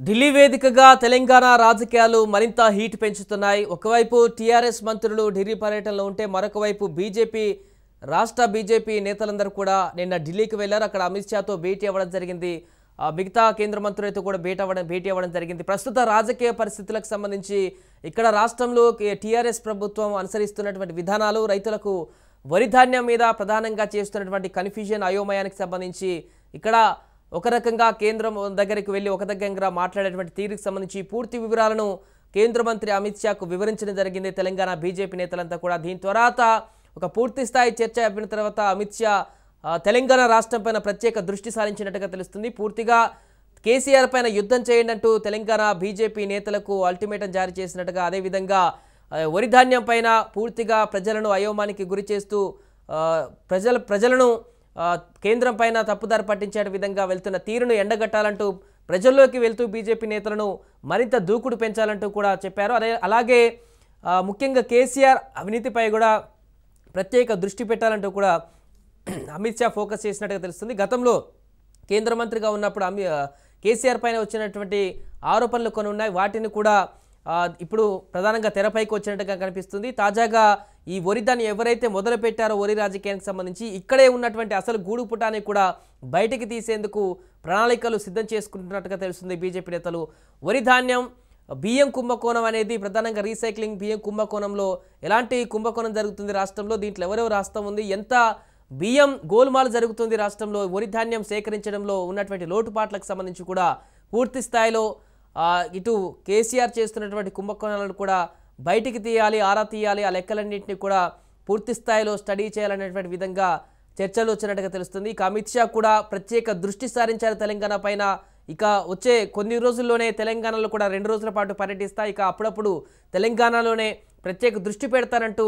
ఢిల్లీ వేదికగా తెలంగాణ రాజకీయాలు మరింత హీట్ పెంచుతున్నాయి. ఒకవైపు టీఆర్ఎస్ మంత్రులు ఢిల్లీ పర్యటనలో ఉంటే మరొక వైపు రాష్ట్ర బీజేపీ నేతలందరూ కూడా నిన్న ఢిల్లీకి వెళ్లారు. అక్కడ అమిత్ షాతో భేటీ అవ్వడం జరిగింది. మిగతా కేంద్ర మంత్రులతో కూడా భేటీ అవ్వడం జరిగింది. ప్రస్తుత రాజకీయ పరిస్థితులకు సంబంధించి ఇక్కడ రాష్ట్రంలో టీఆర్ఎస్ ప్రభుత్వం అనుసరిస్తున్నటువంటి విధానాలు, రైతులకు వరి ధాన్యం మీద ప్రధానంగా చేస్తున్నటువంటి కన్ఫ్యూజన్, అయోమయానికి సంబంధించి ఇక్కడ ఒక రకంగా కేంద్రం దగ్గరికి వెళ్ళి ఒక దగ్గర మాట్లాడేటువంటి తీరుకు సంబంధించి పూర్తి వివరాలను కేంద్ర మంత్రి అమిత్ షాకు వివరించడం జరిగింది తెలంగాణ బీజేపీ నేతలంతా కూడా. దీని తర్వాత ఒక పూర్తి స్థాయి చర్చ అయిన తర్వాత అమిత్ షా తెలంగాణ రాష్ట్రం పైన ప్రత్యేక దృష్టి సారించినట్టుగా తెలుస్తుంది. పూర్తిగా కేసీఆర్ పైన యుద్ధం చేయండి అంటూ తెలంగాణ బీజేపీ నేతలకు అల్టిమేటం జారీ చేసినట్టుగా, అదేవిధంగా వరి ధాన్యం పైన పూర్తిగా ప్రజలను అయోమానికి గురి చేస్తూ ప్రజలను కేంద్రం పైన తప్పుదారి పట్టించే విధంగా వెళ్తున్న తీరును ఎండగట్టాలంటూ ప్రజల్లోకి వెళ్తూ బీజేపీ నేతలను మరింత దూకుడు పెంచాలంటూ కూడా చెప్పారు. అలాగే ముఖ్యంగా కేసీఆర్ అవినీతిపై కూడా ప్రత్యేక దృష్టి పెట్టాలంటూ కూడా అమిత్ షా ఫోకస్ చేసినట్టుగా తెలుస్తుంది. గతంలో కేంద్ర మంత్రిగా ఉన్నప్పుడు కేసీఆర్ పైన వచ్చినటువంటి ఆరోపణలు కొన్ని ఉన్నాయి. వాటిని కూడా ఇప్పుడు ప్రధానంగా తెరపైకి వచ్చినట్టుగా కనిపిస్తుంది. తాజాగా ఈ వరి దాన్ని ఎవరైతే మొదలు పెట్టారో వరి రాజకీయానికి సంబంధించి ఇక్కడే ఉన్నటువంటి అసలు గూడు పుటాన్ని కూడా బయటికి తీసేందుకు ప్రణాళికలు సిద్ధం చేసుకుంటున్నట్టుగా తెలుస్తుంది బీజేపీ నేతలు. వరి ధాన్యం బియ్యం కుంభకోణం అనేది ప్రధానంగా రీసైక్లింగ్ బియ్యం కుంభకోణంలో ఎలాంటి కుంభకోణం జరుగుతుంది రాష్ట్రంలో, దీంట్లో ఎవరెవరు రాష్ట్రం ఉంది, ఎంత బియ్యం గోల్మాల్ జరుగుతుంది రాష్ట్రంలో, వరి ధాన్యం సేకరించడంలో ఉన్నటువంటి లోటుపాట్లకు సంబంధించి కూడా పూర్తి స్థాయిలో ఇటు కేసీఆర్ చేస్తున్నటువంటి కుంభకోణాలను కూడా బయటికి తీయాలి, ఆరా తీయాలి, ఆ లెక్కలన్నింటినీ కూడా పూర్తి స్థాయిలో స్టడీ చేయాలనేటువంటి విధంగా చర్చలు వచ్చినట్టుగా తెలుస్తుంది. ఇక అమిత్ షా కూడా ప్రత్యేక దృష్టి సారించారు తెలంగాణ పైన. ఇక వచ్చే కొన్ని రోజుల్లోనే తెలంగాణలో కూడా 2 రోజుల పాటు పర్యటిస్తా, ఇక అప్పుడప్పుడు తెలంగాణలోనే ప్రత్యేక దృష్టి పెడతారంటూ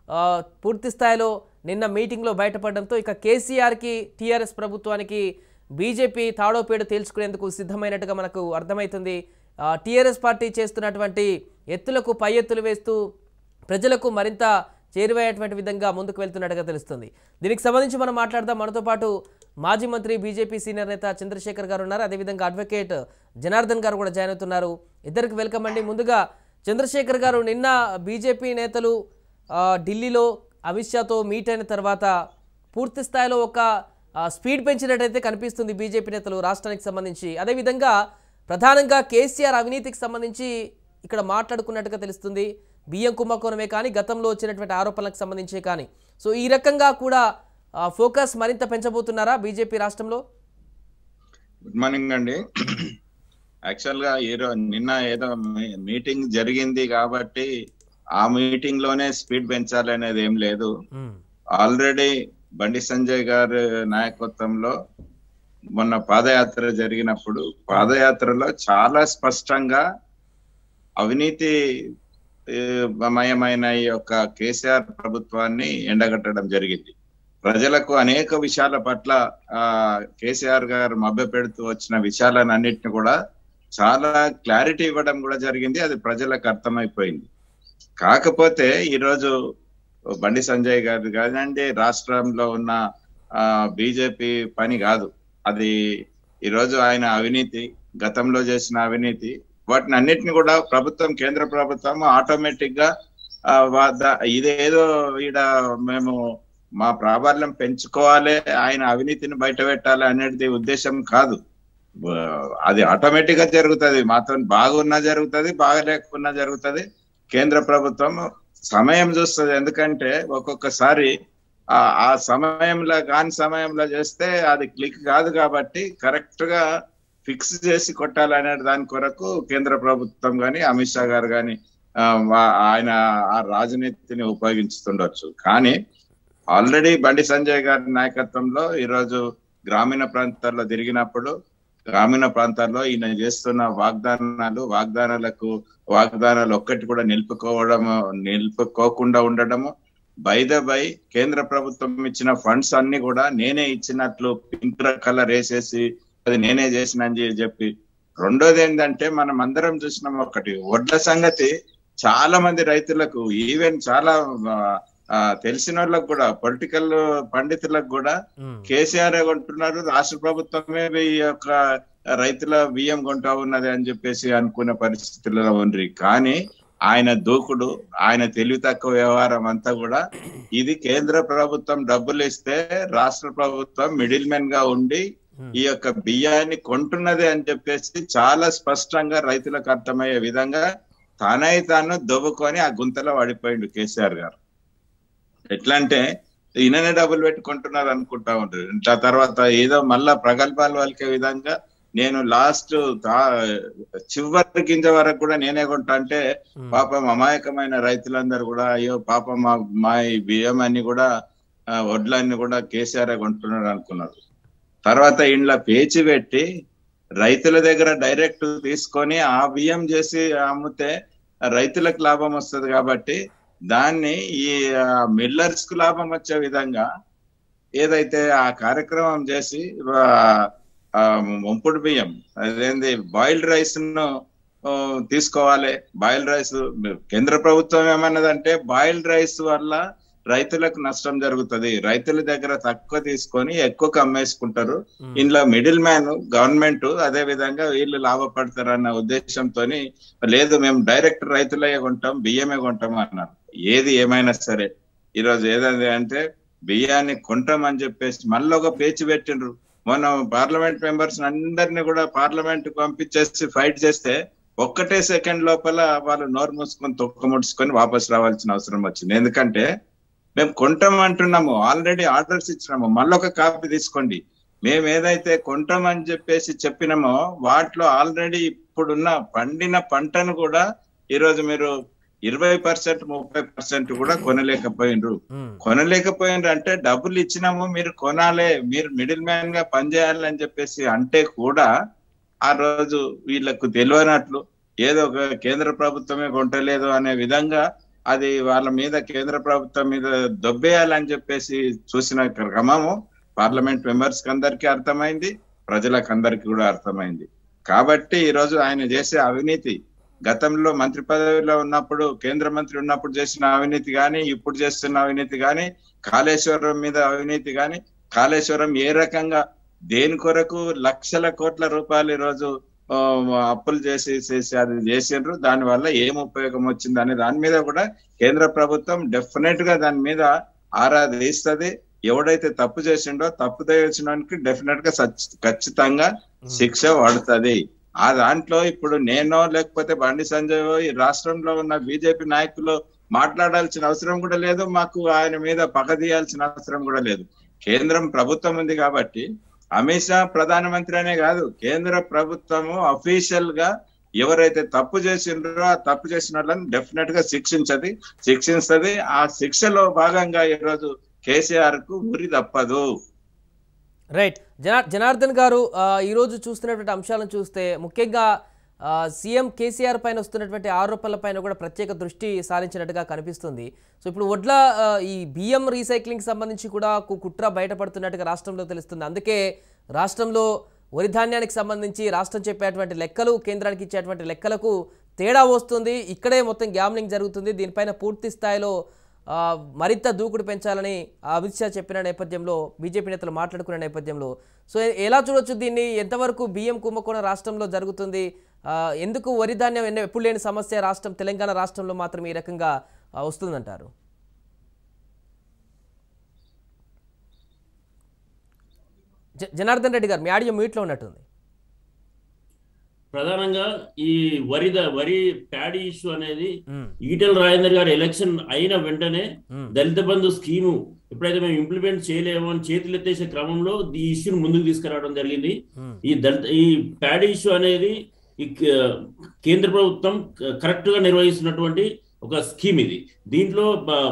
పూర్తి స్థాయిలో నిన్న మీటింగ్లో బయటపడడంతో ఇక కేసీఆర్కి, టీఆర్ఎస్ ప్రభుత్వానికి బీజేపీ తాడోపేడు తేల్చుకునేందుకు సిద్ధమైనట్టుగా మనకు అర్థమవుతుంది. టీఆర్ఎస్ పార్టీ చేస్తున్నటువంటి ఎత్తులకు పై ఎత్తులు వేస్తూ ప్రజలకు మరింత చేరువయ్యేటువంటి విధంగా ముందుకు వెళ్తున్నట్టుగా తెలుస్తుంది. దీనికి సంబంధించి మనం మాట్లాడదాం. మనతో పాటు మాజీ మంత్రి, బీజేపీ సీనియర్ నేత చంద్రశేఖర్ గారు ఉన్నారు. అదేవిధంగా అడ్వకేట్ జనార్దన్ గారు కూడా జాయిన్ అవుతున్నారు. ఇద్దరికి వెల్కమ్ అండి. ముందుగా చంద్రశేఖర్ గారు, నిన్న బీజేపీ నేతలు ఢిల్లీలో అమిత్ షాతో మీట్ అయిన తర్వాత పూర్తి స్థాయిలో ఒక స్పీడ్ పెంచినట్టయితే కనిపిస్తుంది బీజేపీ నేతలు రాష్ట్రానికి సంబంధించి. అదేవిధంగా ప్రధానంగా కేసీఆర్ అవినీతికి సంబంధించి ఇక్కడ మాట్లాడుకున్నట్టుగా తెలుస్తుంది. బియ్యం కుంభకోణమే కానీ, గతంలో వచ్చినటువంటి ఆరోపణలకు సంబంధించి కానీ, సో ఈ రకంగా కూడా ఫోకస్ మరింత పెంచబోతున్నారా బీజేపీ రాష్ట్రంలో? గుడ్ మార్నింగ్ అండి. యాక్చువల్గా నిన్న ఏదో మీటింగ్ జరిగింది కాబట్టి ఆ మీటింగ్ లోనే స్పీడ్ పెంచాలి అనేది ఏం లేదు. ఆల్రెడీ బండి సంజయ్ గారి నాయకత్వంలో మొన్న పాదయాత్ర జరిగినప్పుడు పాదయాత్రలో చాలా స్పష్టంగా అవినీతి మయమైన ఈ యొక్క కేసీఆర్ ప్రభుత్వాన్ని ఎండగట్టడం జరిగింది. ప్రజలకు అనేక విషయాల పట్ల కేసీఆర్ గారు మభ్యపెడుతూ వచ్చిన విషయాలన్నింటినీ కూడా చాలా క్లారిటీ ఇవ్వడం కూడా జరిగింది. అది ప్రజలకు అర్థమైపోయింది. కాకపోతే ఈరోజు బండి సంజయ్ గారు కాదండి, రాష్ట్రంలో ఉన్న బీజేపీ పని కాదు అది. ఈరోజు ఆయన అవినీతి, గతంలో చేసిన అవినీతి, వాటిని అన్నిటిని కూడా ప్రభుత్వం, కేంద్ర ప్రభుత్వం ఆటోమేటిక్ గా ఇదేదో ఈడ మేము మా ప్రాబల్యం పెంచుకోవాలి, ఆయన అవినీతిని బయట పెట్టాలి అనేది ఉద్దేశం కాదు. అది ఆటోమేటిక్ గా జరుగుతుంది. మాతో బాగున్నా జరుగుతుంది, బాగలేకున్నా జరుగుతుంది. కేంద్ర ప్రభుత్వం సమయం చూస్తుంది. ఎందుకంటే ఒక్కొక్కసారి ఆ సమయంలో కాని సమయంలో చేస్తే అది క్లిక్ కాదు. కాబట్టి కరెక్ట్ గా ఫిక్స్ చేసి కొట్టాలనే దాని కొరకు కేంద్ర ప్రభుత్వం కానీ, అమిత్ షా గారు కానీ ఆయన ఆ రాజనీతిని ఉపయోగించుతుండొచ్చు. కానీ ఆల్రెడీ బండి సంజయ్ గారి నాయకత్వంలో ఈరోజు గ్రామీణ ప్రాంతాల్లో తిరిగినప్పుడు, గ్రామీణ ప్రాంతాల్లో ఈయన చేస్తున్న వాగ్దానాలు ఒక్కటి కూడా నిలుపుకోకుండా ఉండడము, బై కేంద్ర ప్రభుత్వం ఇచ్చిన ఫండ్స్ అన్ని కూడా నేనే ఇచ్చినట్లు పింక్ కలర్ వేసేసి అది నేనే చేసిన అని చెప్పి. రెండోది ఏంటంటే, మనం అందరం చూసినాం, ఒకటి వడ్ల సంగతి చాలా మంది రైతులకు, ఈవెన్ చాలా తెలిసిన వాళ్ళకు కూడా, పొలిటికల్ పండితులకు కూడా కేసీఆర్ కొంటున్నారు, రాష్ట్ర ప్రభుత్వమే ఈ యొక్క రైతుల బియ్యం కొంటా ఉన్నది అని చెప్పేసి అనుకునే పరిస్థితుల్లో ఉండ్రి. కానీ ఆయన దూకుడు, ఆయన తెలివి తక్కువ వ్యవహారం అంతా కూడా ఇది కేంద్ర ప్రభుత్వం డబ్బులు ఇస్తే రాష్ట్ర ప్రభుత్వం మిడిల్ మెన్ గా ఉండి ఈ యొక్క బియ్యాన్ని కొంటున్నది అని చెప్పేసి చాలా స్పష్టంగా రైతులకు అర్థమయ్యే విధంగా తాను దొబ్బుకొని ఆ గుంతలో పడిపోయిండు కేసీఆర్ గారు. ఎట్లా అంటే ఈయననే డబ్బులు పెట్టుకుంటున్నారు అనుకుంటా ఉంటారు. ఆ తర్వాత ఏదో మళ్ళా ప్రగల్భాలు పలికే విధంగా నేను లాస్ట్ చివరి గింజ వరకు కూడా నేనే కొంటా అంటే పాపం అమాయకమైన రైతులందరూ కూడా అయ్యో పాపం మా ఈ బియ్యం అన్ని కూడా వడ్లన్నీ కూడా కేసీఆర్ కొంటున్నాడు అనుకున్నారు. తర్వాత ఇంట్లో పేచి పెట్టి రైతుల దగ్గర డైరెక్ట్ తీసుకొని ఆ బియ్యం చేసి అమ్మితే రైతులకు లాభం వస్తుంది కాబట్టి దాన్ని ఈ మిల్లర్స్ కు లాభం వచ్చే విధంగా ఏదైతే ఆ కార్యక్రమం చేసి వంపుడు బియ్యం అదేంది బాయిల్డ్ రైస్ ను తీసుకోవాలి. బాయిల్డ్ రైస్ కేంద్ర ప్రభుత్వం ఏమన్నదంటే బాయిల్డ్ రైస్ వల్ల రైతులకు నష్టం జరుగుతుంది, రైతుల దగ్గర తక్కువ తీసుకొని ఎక్కువ అమ్మేసుకుంటారు, ఇంట్లో మిడిల్ మ్యాన్ గవర్నమెంట్ అదే విధంగా వీళ్ళు లాభపడతారు అన్న ఉద్దేశంతో లేదు మేము డైరెక్ట్ రైతులే కొంటాం బియ్యమే కొంటాం అన్నారు. ఏది ఏమైనా సరే ఈరోజు ఏదంటే అంటే బియ్యాన్ని కొంటాం అని చెప్పేసి మళ్ళీ ఒక పేచి పెట్టిండ్రు. మొన్న పార్లమెంట్ మెంబర్స్ అందరినీ కూడా పార్లమెంట్ పంపించేసి ఫైట్ చేస్తే ఒక్కటే సెకండ్ లోపల వాళ్ళు నోరు మూసుకొని తొక్క ముడుచుకొని వాపస్ రావాల్సిన అవసరం వచ్చింది. ఎందుకంటే మేము కొంటాం అంటున్నాము, ఆల్రెడీ ఆర్డర్స్ ఇచ్చినాము, మళ్ళీ ఒక కాపీ తీసుకోండి. మేము ఏదైతే కొంటాం అని చెప్పేసి చెప్పినామో వాటిలో ఆల్రెడీ ఇప్పుడున్న పండిన పంటను కూడా ఈరోజు మీరు 20% 30% కూడా కొనలేకపోయినరు. అంటే డబ్బులు ఇచ్చినాము మీరు కొనాలి, మీరు మిడిల్ మ్యాన్ గా పనిచేయాలి అని చెప్పేసి అంటే కూడా ఆ రోజు వీళ్ళకు తెలియనట్లు ఏదో ఒక కేంద్ర ప్రభుత్వమే కొంటలేదు అనే విధంగా అది వాళ్ళ మీద కేంద్ర ప్రభుత్వం మీద దొబ్బేయాలని చెప్పేసి చూసిన క్రమము పార్లమెంట్ మెంబర్స్ కి అందరికీ అర్థమైంది, ప్రజలకు అందరికీ కూడా అర్థమైంది. కాబట్టి ఈ రోజు ఆయన చేసే అవినీతి గతంలో మంత్రి పదవిలో ఉన్నప్పుడు కేంద్ర మంత్రి ఉన్నప్పుడు చేసిన అవినీతి కానీ ఇప్పుడు చేస్తున్న అవినీతి కానీ కాళేశ్వరం మీద అవినీతి కానీ కాళేశ్వరం ఏ రకంగా దేని కొరకు లక్షల కోట్ల రూపాయలు ఈరోజు అప్పులు చేసి అది చేసిండ్రు, దాని వల్ల ఏం ఉపయోగం వచ్చింది అనే దాని మీద కూడా కేంద్ర ప్రభుత్వం డెఫినెట్ గా దాని మీద ఆరా తీస్తుంది. ఎవడైతే తప్పు చేసిండో తప్పు చేసినానికి డెఫినెట్ గా ఖచ్చితంగా శిక్ష పడుతుంది. ఆ దాంట్లో ఇప్పుడు నేనో లేకపోతే బండి సంజయ్ ఈ రాష్ట్రంలో ఉన్న బీజేపీ నాయకులు మాట్లాడాల్సిన అవసరం కూడా లేదు, మాకు ఆయన మీద పగ తీయాల్సిన అవసరం కూడా లేదు. కేంద్రం ప్రభుత్వం ఉంది కాబట్టి అమిత్ షా ప్రధానమంత్రి అనే కాదు, కేంద్ర ప్రభుత్వము అఫీషియల్ గా ఎవరైతే తప్పు చేసిండ్రో ఆ తప్పు చేసిన వాళ్ళని డెఫినెట్ గా శిక్షిస్తుంది. ఆ శిక్షలో భాగంగా ఈరోజు కేసీఆర్ కు ఉరి తప్పదు. రైట్ జనార్దన్ గారు, ఈరోజు చూస్తున్నటువంటి అంశాలను చూస్తే ముఖ్యంగా సీఎం కేసీఆర్ పైన వస్తున్నటువంటి ఆరోపణల పైన కూడా ప్రత్యేక దృష్టి సారించినట్టుగా కనిపిస్తుంది. సో ఇప్పుడు వడ్ల ఈ బియ్యం రీసైక్లింగ్ సంబంధించి కూడా కుట్ర బయటపడుతున్నట్టుగా రాష్ట్రంలో తెలుస్తుంది. అందుకే రాష్ట్రంలో వరి ధాన్యానికి సంబంధించి రాష్ట్రం చెప్పేటువంటి లెక్కలు కేంద్రానికి ఇచ్చేటువంటి లెక్కలకు తేడా వస్తుంది. ఇక్కడే మొత్తం గ్యామ్లింగ్ జరుగుతుంది. దీనిపైన పూర్తి స్థాయిలో మరింత దూకుడు పెంచాలని అమిత్ షా చెప్పిన నేపథ్యంలో బీజేపీ నేతలు మాట్లాడుకునే నేపథ్యంలో సో ఎలా చూడొచ్చు దీన్ని? ఎంతవరకు బియ్యం కుంభకోణం రాష్ట్రంలో జరుగుతుంది? ఎందుకు వరి ధాన్యం ఎప్పుడు లేని సమస్య రాష్ట్రం తెలంగాణ రాష్ట్రంలో మాత్రం ఈ రకంగా వస్తుందంటారు? జనార్దన్ రెడ్డి గారు, మీ ఆడియో మ్యూట్లో ఉన్నట్టుంది. ప్రధానంగా ఈ వరి ప్యాడీ ఇష్యూ అనేది ఈటెల రాజేందర్ గారు ఎలక్షన్ అయిన వెంటనే దళిత బంధు స్కీము ఎప్పుడైతే మేము ఇంప్లిమెంట్ చేయలేమో అని చేతులు ఎత్తేసే క్రమంలో ఈ ఇష్యూని ముందుకు తీసుకురావడం జరిగింది. ఈ ప్యాడీ ఇష్యూ అనేది ఈ కేంద్ర ప్రభుత్వం కరెక్ట్ గా నిర్వహిస్తున్నటువంటి ఒక స్కీమ్ ఇది. దీంట్లో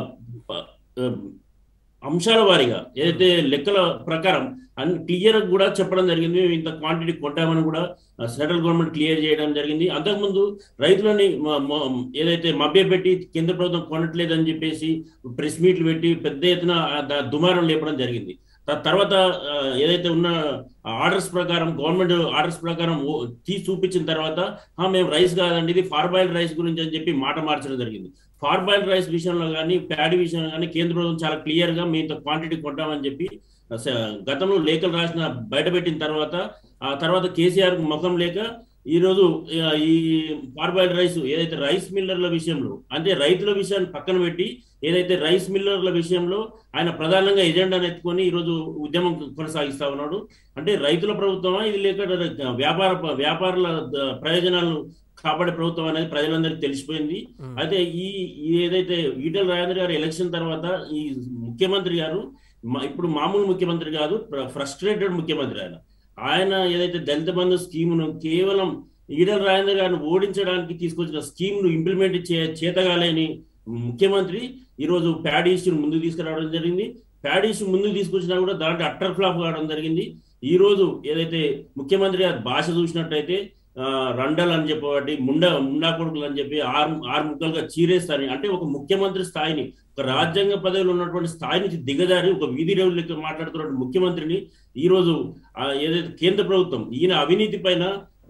అంశాల వారీగా ఏదైతే లెక్కల ప్రకారం అన్ని క్లియర్ కూడా చెప్పడం జరిగింది. మేము ఇంత క్వాంటిటీ కొంటామని కూడా సెంట్రల్ గవర్నమెంట్ క్లియర్ చేయడం జరిగింది. అంతకుముందు రైతులని ఏదైతే మభ్యపెట్టి కేంద్ర ప్రభుత్వం కొనట్లేదని చెప్పేసి ప్రెస్ మీట్లు పెట్టి పెద్ద ఎత్తున దుమారం లేపడం జరిగింది. తర్వాత ఏదైతే ఉన్న ఆర్డర్స్ ప్రకారం గవర్నమెంట్ ఆర్డర్స్ ప్రకారం తీసి చూపించిన తర్వాత మేము రైస్ కాదండి ఇది ఫార్బాయిల్డ్ రైస్ గురించి అని చెప్పి మాట మార్చడం జరిగింది. ఫార్బాయిల్డ్ రైస్ విషయంలో కానీ ప్యాడీ విషయంలో కానీ కేంద్ర ప్రభుత్వం చాలా క్లియర్ గా మీ క్వాంటిటీ కొంటామని చెప్పి గతంలో లేఖలు రాసిన బయటపెట్టిన తర్వాత ఆ తర్వాత కేసీఆర్ ముఖం లేక ఈరోజు ఈ పార్బాయిల్డ్ రైస్ ఏదైతే రైస్ మిల్లర్ల విషయంలో అంటే రైతుల విషయాన్ని పక్కన పెట్టి ఏదైతే రైస్ మిల్లర్ల విషయంలో ఆయన ప్రధానంగా ఎజెండాను ఎత్తుకొని ఈరోజు ఉద్యమం కొనసాగిస్తా ఉన్నాడు. అంటే రైతుల ప్రభుత్వమా ఇది లేక వ్యాపారుల ప్రయోజనాలను కాపాడే ప్రభుత్వం అనేది ప్రజలందరికీ తెలిసిపోయింది. అయితే ఈ ఏదైతే ఈటెల రాజేందర్ గారు ఎలక్షన్ తర్వాత ఈ ముఖ్యమంత్రి గారు ఇప్పుడు మామూలు ముఖ్యమంత్రి కాదు, ఫ్రస్ట్రేటెడ్ ముఖ్యమంత్రి. ఆయన ఏదైతే దళిత బంధు స్కీమును కేవలం ఈటెల రాజేందర్ గారిని ఓడించడానికి తీసుకొచ్చిన స్కీమ్ ను ఇంప్లిమెంట్ చేతగాలేని ముఖ్యమంత్రి ఈరోజు ప్యాడ్ ఇష్యూని ముందుకు తీసుకురావడం జరిగింది. ప్యాడ్ ఇష్యూ ముందుకు తీసుకొచ్చినా కూడా దాంట్లో అట్టర్ ఫ్లాప్ కావడం జరిగింది. ఈ రోజు ఏదైతే ముఖ్యమంత్రి గారి భాష చూసినట్టయితే రండల్ అని చెప్పబట్టి ముండా కొడుకులు అని చెప్పి ఆరు ముక్కలుగా చీరేస్తారని, అంటే ఒక ముఖ్యమంత్రి స్థాయిని, ఒక రాజ్యాంగ పదవిలో ఉన్నటువంటి స్థాయి నుంచి దిగజారి ఒక వీధి రేవులకి మాట్లాడుతున్న ముఖ్యమంత్రిని ఈ రోజు ఏదైతే కేంద్ర ప్రభుత్వం ఈయన అవినీతి పైన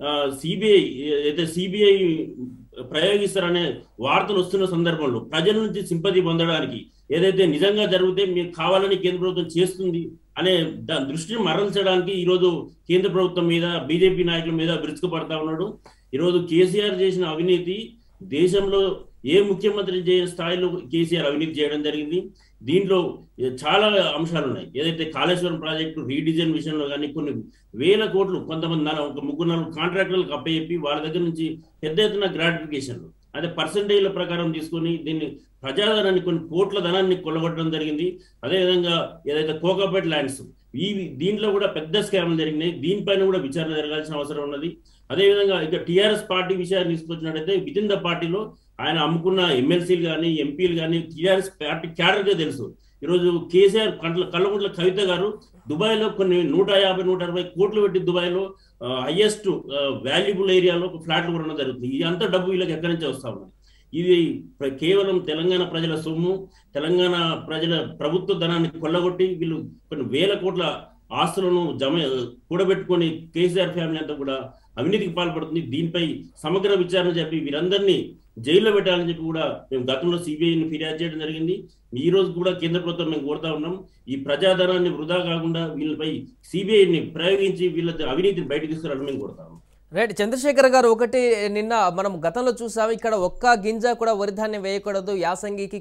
సిబిఐ ప్రయోగిస్తారనే వార్తలు వస్తున్న సందర్భంలో ప్రజల నుంచి సింపతి పొందడానికి ఏదైతే నిజంగా జరిగితే మీకు కావాలని కేంద్ర ప్రభుత్వం చేస్తుంది అనే దాని దృష్టిని మరల్చడానికి ఈరోజు కేంద్ర ప్రభుత్వం మీద బీజేపీ నాయకుల మీద విరుచుకుపడతా ఉన్నాడు. ఈరోజు కేసీఆర్ చేసిన అవినీతి దేశంలో ఏ ముఖ్యమంత్రి చేయని స్థాయిలో కేసీఆర్ అవినీతి చేయడం జరిగింది. దీంట్లో చాలా అంశాలు ఉన్నాయి. ఏదైతే కాళేశ్వరం ప్రాజెక్టు రీడిజైన్ విషయంలో కానీ కొన్ని వేల కోట్లు కొంతమంది ఒక 3-4 కాంట్రాక్టర్లకు అప్పచెప్పి వాళ్ళ దగ్గర నుంచి పెద్ద ఎత్తున గ్రాటిఫికేషన్లు అంటే పర్సంటేజ్ల ప్రకారం తీసుకొని దీన్ని ప్రజాధనాన్ని కొన్ని కోట్ల ధనాన్ని కొల్లగొట్టడం జరిగింది. అదేవిధంగా ఏదైతే కోకాపేట్ ల్యాండ్స్ దీంట్లో కూడా పెద్ద స్కామ్లు జరిగినాయి. దీనిపైన కూడా విచారణ జరగాల్సిన అవసరం ఉన్నది. అదేవిధంగా ఇక టీఆర్ఎస్ పార్టీ విషయాన్ని తీసుకొచ్చినట్టయితే విత్ ఇన్ ద పార్టీలో ఆయన అమ్ముకున్న ఎమ్మెల్సీలు కానీ ఎంపీలు కానీ టీఆర్ఎస్ పార్టీ క్యాడర్గా తెలుసు. ఈరోజు కేసీఆర్ కల్వకుంట్ల కవిత గారు దుబాయ్లో కొన్ని 150-160 కోట్లు పెట్టి దుబాయ్లో హైయెస్ట్ వాల్యుబుల్ ఏరియాలో ఫ్లాట్లు కూడా జరుగుతుంది. ఇది అంతా డబ్బు వీళ్ళకి ఎక్కడి నుంచి వస్తా ఉన్నది. ఇది కేవలం తెలంగాణ ప్రజల సొమ్ము, తెలంగాణ ప్రజల ప్రభుత్వ ధనాన్ని కొల్లగొట్టి వీళ్ళు కొన్ని వేల కోట్ల ఆస్తులను కూడబెట్టుకొని కేసీఆర్ ఫ్యామిలీ అంతా కూడా అవినీతికి పాల్పడుతుంది. దీనిపై సమగ్ర విచారణ చెప్పి వీరందరినీ జైల్లో పెట్టాలని చెప్పి కూడా మేము గతంలో సిబిఐని ఫిర్యాదు చేయడం జరిగింది. ఈ రోజు కూడా కేంద్ర ప్రభుత్వం మేము కోరుతా ఉన్నాం, ఈ ప్రజాధనాన్ని వృధా కాకుండా వీళ్ళపై సిబిఐని ప్రయోగించి వీళ్ళ అవినీతిని బయటకు తీసుకురావాలని మేము కోరుతా ఉన్నాం. రైట్ చంద్రశేఖర్ గారు, ఒకటి నిన్న మనం గతంలో చూసాము, ఇక్కడ ఒక్క గింజ కూడా వరి ధాన్యం వేయకూడదు, యాసంగికి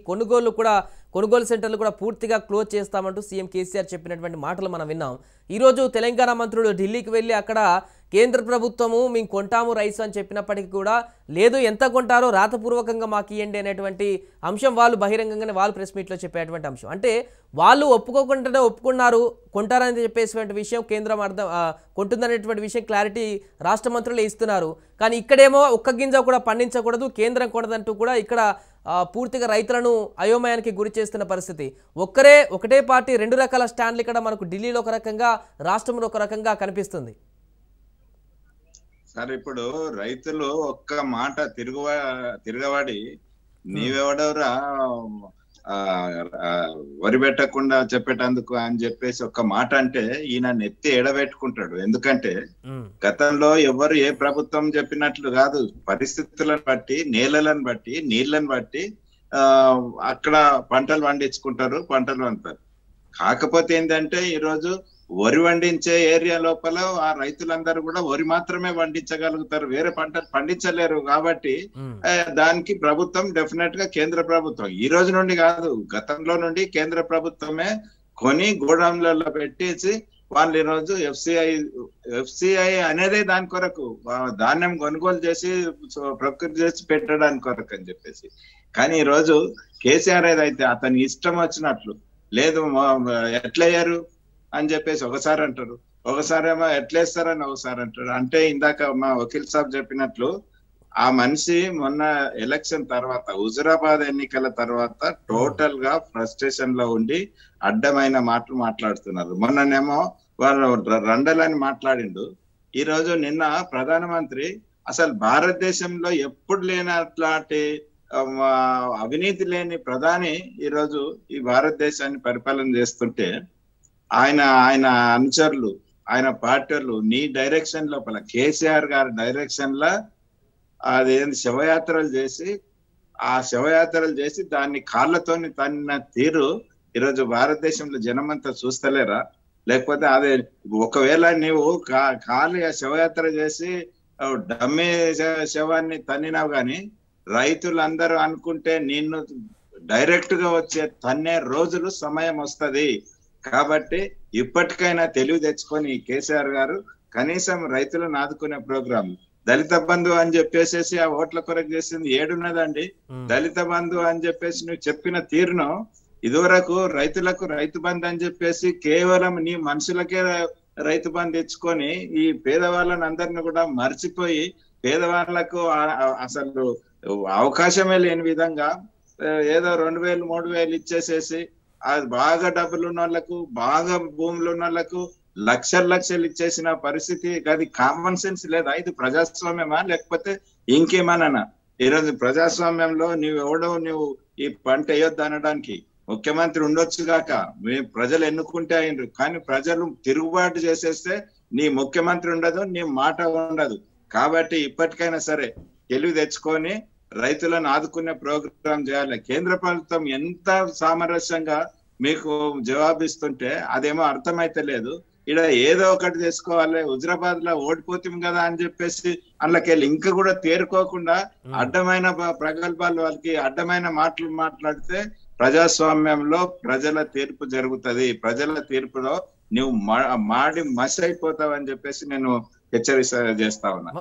కొనుగోలు సెంటర్లు కూడా పూర్తిగా క్లోజ్ చేస్తామంటూ సీఎం కేసీఆర్ చెప్పినటువంటి మాటలు మనం విన్నాం. ఈరోజు తెలంగాణ మంత్రులు ఢిల్లీకి వెళ్ళి అక్కడ కేంద్ర ప్రభుత్వము మేము కొంటాము రైస్ అని చెప్పినప్పటికీ కూడా లేదు, ఎంత కొంటారో రాతపూర్వకంగా మాకు ఇవ్వండి అనేటువంటి అంశం వాళ్ళు బహిరంగంగానే వాళ్ళు ప్రెస్ మీట్లో చెప్పేటువంటి అంశం. అంటే వాళ్ళు ఒప్పుకోకుండానే ఒప్పుకున్నారు, కొంటారని చెప్పేటువంటి విషయం కేంద్రం కొంటుందనేటువంటి విషయం క్లారిటీ రాష్ట్ర మంత్రులు ఇస్తున్నారు. కానీ ఇక్కడేమో ఒక్క గింజ కూడా పండించకూడదు, కేంద్రం కొనదంటూ కూడా ఇక్కడ పూర్తిగా రైతులను అయోమయానికి గురి చేస్తున్న పరిస్థితి. ఒకటే పార్టీ 2 రకాల స్టాండ్లు ఇక్కడ మనకు ఢిల్లీలో ఒక రకంగా, రాష్ట్రంలో ఒక రకంగా కనిపిస్తుంది. సార్, ఇప్పుడు రైతులు ఒక్క మాట తిరగవాడి నీవెవడవరా వరి పెట్టకుండా చెప్పేటందుకు అని చెప్పేసి ఒక్క మాట అంటే ఈయన నెత్తి ఎడబెట్టుకుంటాడు. ఎందుకంటే గతంలో ఎవరు ఏ ప్రభుత్వం చెప్పినట్లు కాదు, పరిస్థితులను బట్టి, నేలలను బట్టి, నీళ్లను బట్టి అక్కడ పంటలు పండించుకుంటారు, పంటలు పండుతారు. కాకపోతే ఏంటంటే ఈరోజు వరి పండించే ఏరియా లోపల ఆ రైతులందరూ కూడా వరి మాత్రమే పండించగలుగుతారు, వేరే పంటలు పండించలేరు. కాబట్టి దానికి ప్రభుత్వం డెఫినెట్ గా కేంద్ర ప్రభుత్వం ఈ రోజు నుండి కాదు, గతంలో నుండి కేంద్ర ప్రభుత్వమే కొని గోడాంలలో పెట్టేసి వాళ్ళు ఈరోజు ఎఫ్సిఐ అనేది దాని కొరకు ధాన్యం కొనుగోలు చేసి ప్రకృతి చేసి పెట్టడానికి కొరకు అని చెప్పేసి. కానీ ఈరోజు కేసీఆర్ ఏదైతే అతని ఇష్టం వచ్చినట్లు లేదు ఎట్లయ్యారు అని చెప్పేసి ఒకసారి అంటారు, ఒకసారేమో ఎట్లేస్తారని ఒకసారి అంటారు. అంటే ఇందాక మా వకీల్ సాబ్ చెప్పినట్లు ఆ మనిషి మొన్న ఎలక్షన్ తర్వాత, హుజురాబాద్ ఎన్నికల తర్వాత టోటల్ గా ఫ్రస్ట్రేషన్ లో ఉండి అడ్డమైన మాటలు మాట్లాడుతున్నారు. మొన్ననేమో వాళ్ళు రండలని మాట్లాడిండు. ఈ రోజు నిన్న ప్రధానమంత్రి అసలు భారతదేశంలో ఎప్పుడు లేని అట్లాంటి అవినీతి లేని ప్రధాని ఈరోజు ఈ భారతదేశాన్ని పరిపాలన చేస్తుంటే ఆయన అనుచరులు, ఆయన పార్టీలు నీ డైరెక్షన్ లోపల, కేసీఆర్ గారి డైరెక్షన్ లా అదేంటి శవయాత్రలు చేసి దాన్ని కాళ్ళతోని తన్న తీరు ఈరోజు భారతదేశంలో జనమంతా చూస్తలేరా? లేకపోతే అదే ఒకవేళ నీవు ఖాళీ శవయాత్ర చేసి డమ్మి శవాన్ని తన్నినావు కానీ రైతులందరూ అనుకుంటే నిన్ను డైరెక్ట్ గా వచ్చే తన్నే రోజులు సమయం వస్తది. కాబట్టి ఇప్పటికైనా తెలివి తెచ్చుకొని కేసీఆర్ గారు కనీసం రైతులను ఆదుకునే ప్రోగ్రాం దళిత బంధు అని చెప్పేసి ఆ ఓట్ల కొరకు చేసింది ఏడున్నదండి. దళిత బంధు అని చెప్పేసి నువ్వు చెప్పిన తీరును ఇదివరకు రైతులకు రైతు బంధు అని చెప్పేసి కేవలం నీ మనుషులకే రైతు బంధు తెచ్చుకొని ఈ పేదవాళ్ళని అందరిని కూడా మర్చిపోయి పేదవాళ్లకు అసలు అవకాశమే లేని విధంగా ఏదో 2000 3000 ఇచ్చేసేసి అది బాగా డబ్బులు ఉన్న వాళ్ళకు బాగా భూములు ఉన్న వాళ్ళకు లక్షలు ఇచ్చేసిన పరిస్థితి. అది కామన్ సెన్స్ లేదా? ఇది ప్రజాస్వామ్యమా లేకపోతే ఇంకేమన్నా? ఈరోజు ప్రజాస్వామ్యంలో నువ్వు ఈ పంట వేయొద్దు అనడానికి ముఖ్యమంత్రి ఉండొచ్చు గాక, ప్రజలు ఎన్నుకుంటే అయినరు, కానీ ప్రజలు తిరుగుబాటు చేసేస్తే నీ ముఖ్యమంత్రి ఉండదు, నీ మాట ఉండదు. కాబట్టి ఇప్పటికైనా సరే తెలివి తెచ్చుకొని రైతులను ఆదుకునే ప్రోగ్రాం చేయాలి. కేంద్ర ప్రభుత్వం ఎంత సామరస్యంగా మీకు జవాబిస్తుంటే అదేమో అర్థమైతే లేదు. ఇక్కడ ఏదో ఒకటి చేసుకోవాలి, హుజరాబాద్ లో ఓడిపోతుంది కదా అని చెప్పేసి అందులోకెళ్ళి ఇంకా కూడా తేరుకోకుండా అడ్డమైన ప్రగల్భాలు వాళ్ళకి అడ్డమైన మాటలు మాట్లాడితే ప్రజాస్వామ్యంలో ప్రజల తీర్పు జరుగుతుంది. ప్రజల తీర్పులో నువ్వు మాడి మసి అయిపోతావు అని చెప్పేసి నేను హెచ్చరిక చేస్తా ఉన్నా.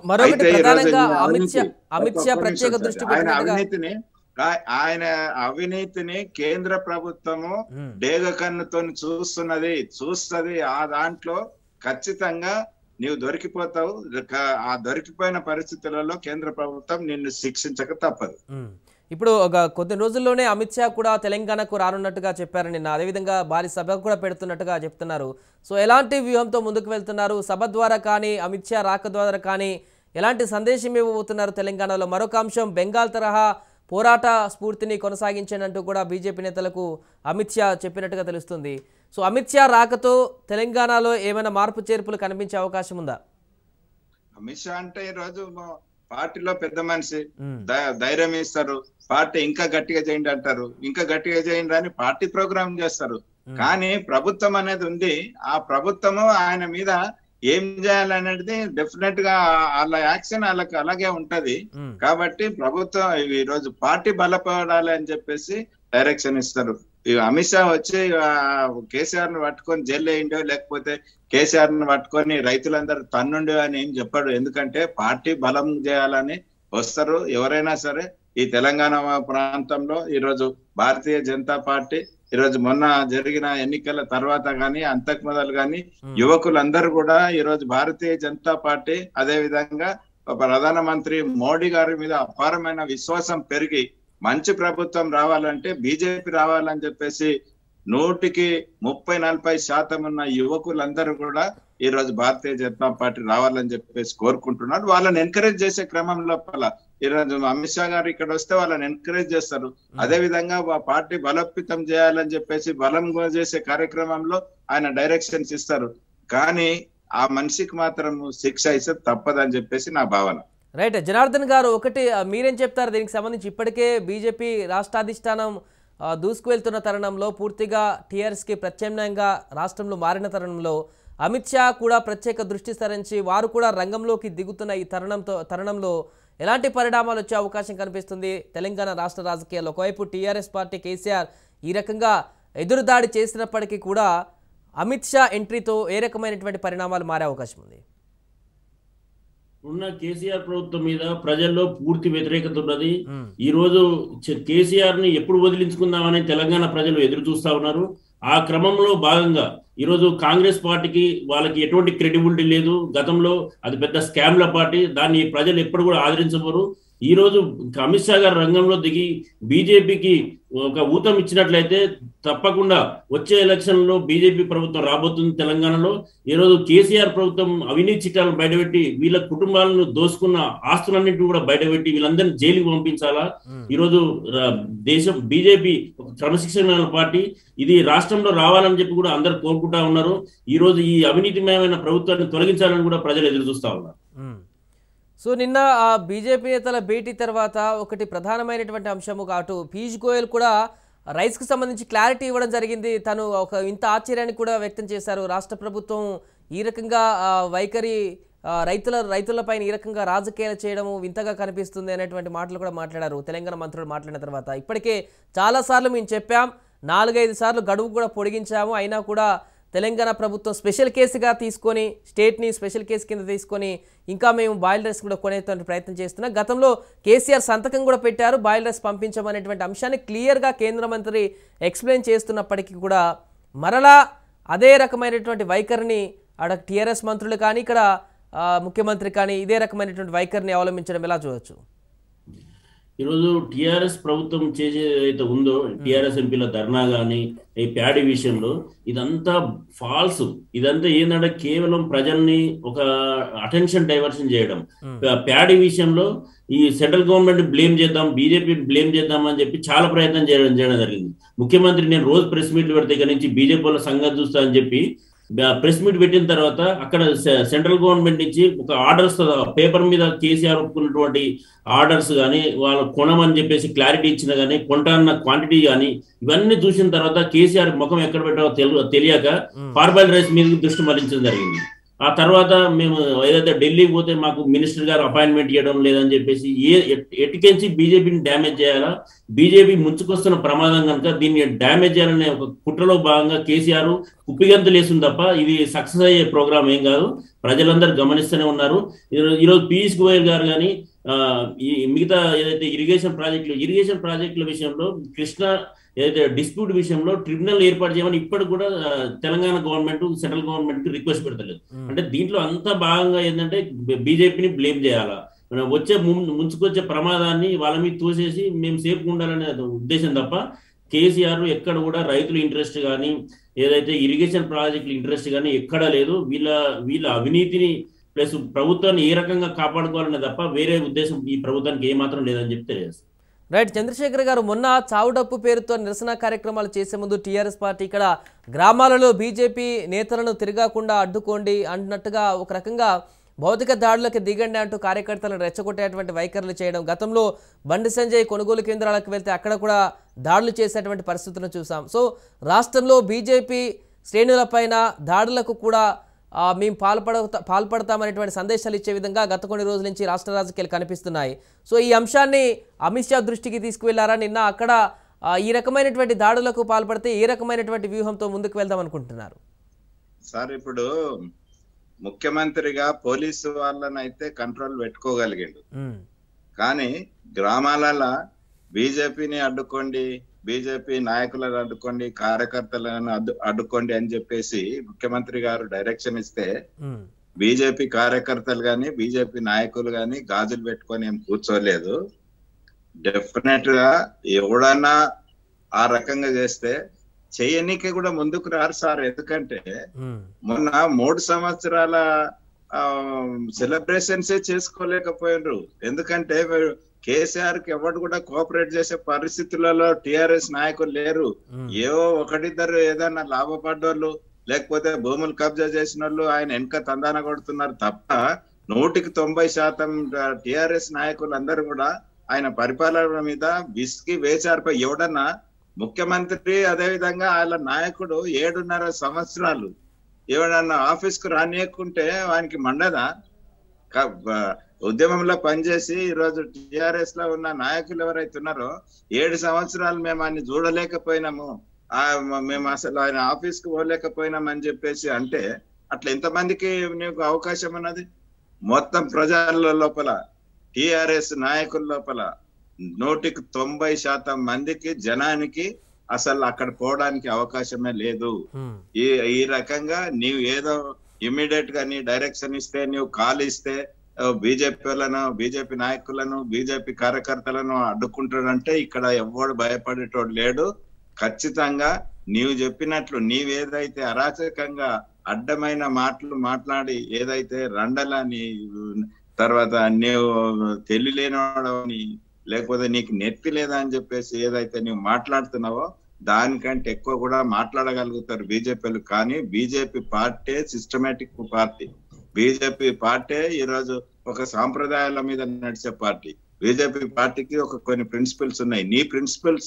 ఆయన అవినీతిని కేంద్ర ప్రభుత్వము డేగ కన్నుతో చూస్తుంది. ఆ దాంట్లో ఖచ్చితంగా నీవు దొరికిపోతావు. ఆ దొరికిపోయిన పరిస్థితులలో కేంద్ర ప్రభుత్వం నిన్ను శిక్షించక తప్పదు. ఇప్పుడు ఒక కొద్ది రోజుల్లోనే అమిత్ షా కూడా తెలంగాణకు రానున్నట్టుగా చెప్పారు నిన్న. అదేవిధంగా భారీ సభ కూడా పెడుతున్నట్టుగా చెప్తున్నారు. సో ఎలాంటి వ్యూహంతో ముందుకు వెళ్తున్నారు? సభ ద్వారా కానీ అమిత్ షా రాక ద్వారా కానీ ఎలాంటి సందేశం ఇవ్వబోతున్నారు తెలంగాణలో? మరొక అంశం, బెంగాల్ తరహా పోరాట స్ఫూర్తిని కొనసాగించానంటూ కూడా బీజేపీ నేతలకు అమిత్ షా చెప్పినట్టుగా తెలుస్తుంది. సో అమిత్ షా రాకతో తెలంగాణలో ఏమైనా మార్పు చేర్పులు కనిపించే అవకాశం ఉందా? అమిత్ షా అంటే ఈరోజు పార్టీలో పెద్ద మనిషి, ధైర్యం ఇస్తారు. పార్టీ ఇంకా గట్టిగా చేయండి అంటారు, ఇంకా గట్టిగా చేయండి అని పార్టీ ప్రోగ్రామ్ చేస్తారు. కానీ ప్రభుత్వం అనేది ఉంది. ఆ ప్రభుత్వము ఆయన మీద ఏం చేయాలనేది డెఫినెట్ గా వాళ్ళ యాక్షన్ వాళ్ళకి అలాగే ఉంటది. కాబట్టి ప్రభుత్వం ఈ రోజు పార్టీ బలపడాలి అని చెప్పేసి డైరెక్షన్ ఇస్తారు. అమిత్ షా వచ్చి కేసీఆర్ ను పట్టుకొని జైలు వేయండి, లేకపోతే కేసీఆర్ ను పట్టుకొని రైతులందరూ తన్నుండి అని ఏం చెప్పాడు. ఎందుకంటే పార్టీ బలం చేయాలని వస్తారు ఎవరైనా సరే. ఈ తెలంగాణ ప్రాంతంలో ఈరోజు భారతీయ జనతా పార్టీ ఈరోజు మొన్న జరిగిన ఎన్నికల తర్వాత గాని అంతకు మొదలు గాని యువకులందరూ కూడా ఈరోజు భారతీయ జనతా పార్టీ అదే విధంగా ప్రధానమంత్రి మోడీ గారి మీద అపారమైన విశ్వాసం పెరిగి మంచి ప్రభుత్వం రావాలంటే బీజేపీ రావాలని చెప్పేసి 100-40% ఉన్న యువకులందరూ కూడా ఈ రోజు భారతీయ జనతా పార్టీ రావాలని చెప్పేసి కోరుకుంటున్నారు. వాళ్ళని ఎంకరేజ్ చేసే క్రమం లోపల ఈరోజు అమిత్ షా గారు ఇక్కడ వస్తే వాళ్ళని ఎంకరేజ్ చేస్తారు. అదే విధంగా పార్టీ బలోపేతం చేయాలని చెప్పేసి బలం చేసే కార్యక్రమంలో ఆయన డైరెక్షన్స్ ఇస్తారు. కానీ ఆ మనిషికి మాత్రం శిక్ష ఇస్తే తప్పదని చెప్పేసి నా భావన. రైట్ జనార్దన్ గారు, ఒకటి మీరేం చెప్తారు దీనికి సంబంధించి? ఇప్పటికే బీజేపీ రాష్ట్రాధిష్టానం దూసుకువెళ్తున్న తరుణంలో, పూర్తిగా టీఆర్ఎస్కి ప్రత్యామ్నాయంగా రాష్ట్రంలో మారిన తరుణంలో అమిత్ షా కూడా ప్రత్యేక దృష్టి సారించి వారు కూడా రంగంలోకి దిగుతున్న ఈ తరుణంలో ఎలాంటి పరిణామాలు వచ్చే అవకాశం కనిపిస్తుంది తెలంగాణ రాష్ట్ర రాజకీయాల్లో? ఒకవైపు టీఆర్ఎస్ పార్టీ కేసీఆర్ ఈ రకంగా ఎదురుదాడి చేసినప్పటికీ కూడా అమిత్ షా ఎంట్రీతో ఏ రకమైనటువంటి పరిణామాలు మారే అవకాశం ఉంది? ఉన్న కేసీఆర్ ప్రభుత్వం మీద ప్రజల్లో పూర్తి వ్యతిరేకత ఉన్నది. ఈ రోజు కేసీఆర్ ని ఎప్పుడు వదిలించుకుందామని తెలంగాణ ప్రజలు ఎదురు చూస్తా ఉన్నారు. ఆ క్రమంలో భాగంగా ఈరోజు కాంగ్రెస్ పార్టీకి వాళ్ళకి ఎటువంటి క్రెడిబిలిటీ లేదు. గతంలో అది పెద్ద స్కామ్ల పార్టీ, దాన్ని ప్రజలు ఎప్పుడు కూడా ఆదరించబోరు. ఈ రోజు అమిత్ షా గారు రంగంలో దిగి బీజేపీకి ఒక ఊతం ఇచ్చినట్లయితే తప్పకుండా వచ్చే ఎలక్షన్ లో బీజేపీ ప్రభుత్వం రాబోతుంది తెలంగాణలో. ఈ రోజు కేసీఆర్ ప్రభుత్వం అవినీతి చిట్టాలను బయటపెట్టి వీళ్ళ కుటుంబాలను దోసుకున్న ఆస్తులన్నింటినీ కూడా బయటపెట్టి వీళ్ళందరినీ జైలుకి పంపించాలా. ఈరోజు దేశం బీజేపీ ఒక క్రమశిక్షణ పార్టీ, ఇది రాష్ట్రంలో రావాలని చెప్పి కూడా అందరు కోరుకుంటా ఉన్నారు. ఈ రోజు ఈ అవినీతిమయమైన ప్రభుత్వాన్ని తొలగించాలని కూడా ప్రజలు ఎదురు చూస్తా ఉన్నారు. సో నిన్న బీజేపీ నేతల భేటీ తర్వాత ఒకటి ప్రధానమైనటువంటి అంశము కాటు పీయూష్ గోయల్ కూడా రైస్కి సంబంధించి క్లారిటీ ఇవ్వడం జరిగింది. తను ఒక ఇంత ఆశ్చర్యాన్ని కూడా వ్యక్తం చేశారు. రాష్ట్ర ప్రభుత్వం ఈ రకంగా వైఖరి రైతులపైన ఈ రకంగా రాజకీయాలు చేయడము వింతగా కనిపిస్తుంది అనేటువంటి మాటలు కూడా మాట్లాడారు తెలంగాణ మంత్రులు మాట్లాడిన తర్వాత. ఇప్పటికే చాలాసార్లు మేము చెప్పాం, 4-5 సార్లు గడువు కూడా పొడిగించాము, అయినా కూడా తెలంగాణ ప్రభుత్వం స్పెషల్ కేసుగా తీసుకొని స్టేట్ని స్పెషల్ కేసు కింద తీసుకొని ఇంకా మేము బాయిల్ రైస్ కూడా కొనేటువంటి ప్రయత్నం చేస్తున్నాం. గతంలో కేసీఆర్ సంతకం కూడా పెట్టారు బాయిల్ రైస్ పంపించమనేటువంటి అంశాన్ని క్లియర్గా కేంద్ర మంత్రి ఎక్స్ప్లెయిన్ చేస్తున్నప్పటికీ కూడా మరలా అదే రకమైనటువంటి వైఖరిని అక్కడ టీఆర్ఎస్ మంత్రులు కానీ ఇక్కడ ముఖ్యమంత్రి కానీ ఇదే రకమైనటువంటి వైఖరిని అవలంబించడం ఎలా చూడవచ్చు? ఈరోజు టిఆర్ఎస్ ప్రభుత్వం చేసేదైతే ఉందో టిఆర్ఎస్ ఎంపీల ధర్నా కానీ ఈ ప్యాడీ విషయంలో ఇదంతా ఫాల్స్. ఇదంతా ఏంటంటే కేవలం ప్రజల్ని ఒక అటెన్షన్ డైవర్షన్ చేయడం. ప్యాడీ విషయంలో ఈ సెంట్రల్ గవర్నమెంట్ బ్లేమ్ చేద్దాం, బీజేపీ బ్లేమ్ చేద్దాం అని చెప్పి చాలా ప్రయత్నం చేయడం జరిగింది. ముఖ్యమంత్రి నేను రోజు ప్రెస్ మీట్లు పెడితే ఇక్కడ నుంచి బీజేపీ వాళ్ళ సంగతి చూస్తా అని చెప్పి ప్రెస్ మీట్ పెట్టిన తర్వాత అక్కడ సెంట్రల్ గవర్నమెంట్ నుంచి ఒక ఆర్డర్స్ పేపర్ మీద కేసీఆర్ ఒప్పుకున్నటువంటి ఆర్డర్స్ కానీ వాళ్ళు కొనమని చెప్పేసి క్లారిటీ ఇచ్చిన కానీ కొంటాన్న క్వాంటిటీ కానీ ఇవన్నీ చూసిన తర్వాత కేసీఆర్ ముఖం ఎక్కడ పెట్టాలో తెలియక పార్బాయిల్ రైస్ మీద దృష్టి మళ్లించడం జరిగింది. ఆ తర్వాత మేము ఏదైతే ఢిల్లీకి పోతే మాకు మినిస్టర్ గారు అపాయింట్మెంట్ ఇవ్వడం లేదని చెప్పేసి ఎటుకెంచి బీజేపీని డ్యామేజ్ చేయాలా, బీజేపీ ముంచుకొస్తున్న ప్రమాదం కనుక దీన్ని డ్యామేజ్ చేయాలనే ఒక కుట్రలో భాగంగా కేసీఆర్ కుప్పిగంతులు వేసింది తప్ప ఇది సక్సెస్ అయ్యే ప్రోగ్రామ్ ఏం కాదు. ప్రజలందరూ గమనిస్తూనే ఉన్నారు. ఈరోజు పీయూష్ గోయల్ గారు కానీ ఈ మిగతా ఏదైతే ఇరిగేషన్ ప్రాజెక్టుల విషయంలో కృష్ణా ఏదైతే డిస్ప్యూట్ విషయంలో ట్రిబ్యునల్ ఏర్పాటు చేయమని ఇప్పటికి కూడా తెలంగాణ గవర్నమెంట్ సెంట్రల్ గవర్నమెంట్ కి రిక్వెస్ట్ పెడతలేదు. అంటే దీంట్లో అంతా భాగంగా ఏంటంటే బీజేపీని బ్లేమ్ చేయాలా, ముంచుకొచ్చే ప్రమాదాన్ని వాళ్ళ మీద తోసేసి మేము సేఫ్గా ఉండాలనే ఉద్దేశం తప్ప కేసీఆర్ ఎక్కడ కూడా రైతుల ఇంట్రెస్ట్ కానీ ఏదైతే ఇరిగేషన్ ప్రాజెక్టుల ఇంట్రెస్ట్ కానీ ఎక్కడా లేదు. వీళ్ళ అవినీతిని ప్లస్ ప్రభుత్వాన్ని ఏ రకంగా కాపాడుకోవాలనే తప్ప వేరే ఉద్దేశం ఈ ప్రభుత్వానికి ఏమాత్రం లేదని చెప్పి తెలియజేస్తారు. రైట్. చంద్రశేఖర్ గారు, మొన్న చావుడప్పు పేరుతో నిరసన కార్యక్రమాలు చేసే ముందు టీఆర్ఎస్ పార్టీ ఇక్కడ గ్రామాలలో బీజేపీ నేతలను తిరగకుండా అడ్డుకోండి అన్నట్టుగా ఒక రకంగా భౌతిక దాడులకు దిగండి అంటూ కార్యకర్తలను రెచ్చగొట్టేటువంటి వైఖరులు చేయడం, గతంలో బండి సంజయ్ కొనుగోలు కేంద్రాలకు వెళ్తే అక్కడ కూడా దాడులు చేసేటువంటి పరిస్థితులను చూసాం. సో రాష్ట్రంలో బీజేపీ శ్రేణులపైన దాడులకు కూడా మేము పాల్పడతామనేటువంటి సందేశాలు ఇచ్చే విధంగా గత కొన్ని రోజుల నుంచి రాష్ట్ర రాజకీయాలు కనిపిస్తున్నాయి. సో ఈ అంశాన్ని అమిత్ షా దృష్టికి తీసుకువెళ్లారా నిన్న? అక్కడ ఈ రకమైనటువంటి దాడులకు పాల్పడితే ఏ రకమైనటువంటి వ్యూహంతో ముందుకు వెళ్దాం అనుకుంటున్నారు? సార్, ఇప్పుడు ముఖ్యమంత్రిగా పోలీసు వాళ్ళని అయితే కంట్రోల్ పెట్టుకోగలిగాడు, కానీ గ్రామాలలో బీజేపీని అడ్డుకోండి, బీజేపీ నాయకులను అడ్డుకోండి, కార్యకర్తలను అడ్డుకోండి అని చెప్పేసి ముఖ్యమంత్రి గారు డైరెక్షన్ ఇస్తే బీజేపీ కార్యకర్తలు గాని బీజేపీ నాయకులు గాని గాజులు పెట్టుకొని ఏం కూర్చోలేదు. డెఫినెట్ గా ఎవడన్నా ఆ రకంగా చేస్తే చేయనీకి కూడా ముందుకు రారు సార్. ఎందుకంటే మొన్న 3 సంవత్సరాల సెలబ్రేషన్స్ చేసుకోలేకపోయినరు. ఎందుకంటే కేసీఆర్ కి ఎవరు కూడా కోఆపరేట్ చేసే పరిస్థితులలో టిఆర్ఎస్ నాయకులు లేరు. ఏవో ఒకటిద్దరు ఏదైనా లాభపడ్డోళ్ళు లేకపోతే భూములు కబ్జా చేసిన వాళ్ళు ఆయన వెనక తందాన కొడుతున్నారు తప్ప 100% టిఆర్ఎస్ నాయకులు అందరూ కూడా ఆయన పరిపాలన మీద విసిగి వేచారిపోయి ఎవడన్నా ముఖ్యమంత్రి అదే విధంగా ఆయన నాయకుడు 7.5 సంవత్సరాలు ఎవడన్నా ఆఫీస్ కు రానియకుంటే ఆయనకి మండదా? ఉద్యమంలో పనిచేసి ఈరోజు టిఆర్ఎస్ లో ఉన్న నాయకులు ఎవరైతే ఉన్నారో 7 సంవత్సరాలు మేము ఆయన చూడలేకపోయినాము, మేము అసలు ఆయన ఆఫీస్ కు పోలేకపోయినాం అని చెప్పేసి అంటే అట్లా ఎంతమందికి నీకు అవకాశం ఉన్నది? మొత్తం ప్రజల లోపల టిఆర్ఎస్ నాయకుల లోపల 190% మందికి జనానికి అసలు అక్కడ పోవడానికి అవకాశమే లేదు. ఈ రకంగా నీవు ఏదో ఇమ్మీడియట్ గా నీ డైరెక్షన్ ఇస్తే నీవు కాల్ ఇస్తే బీజేపీ నాయకులను బీజేపీ కార్యకర్తలను అడ్డుకుంటాడంటే ఇక్కడ ఎవడు భయపడేటోడు లేడు. ఖచ్చితంగా నీవు చెప్పినట్లు నీవేదైతే అరాచకంగా అడ్డమైన మాటలు మాట్లాడి ఏదైతే రండలని తర్వాత నీవు తెలియలేనివాడని లేకపోతే నీకు నెత్తి లేదా అని చెప్పేసి ఏదైతే నీవు మాట్లాడుతున్నావో దానికంటే ఎక్కువ కూడా మాట్లాడగలుగుతారు బీజేపీలు. కానీ BJP party systematic party, BJP party ఈరోజు ఒక సాంప్రదాయాల మీద నడిచే పార్టీ. బీజేపీ పార్టీకి కొన్ని ప్రిన్సిపల్స్ ఉన్నాయి. నీ ప్రిన్సిపల్స్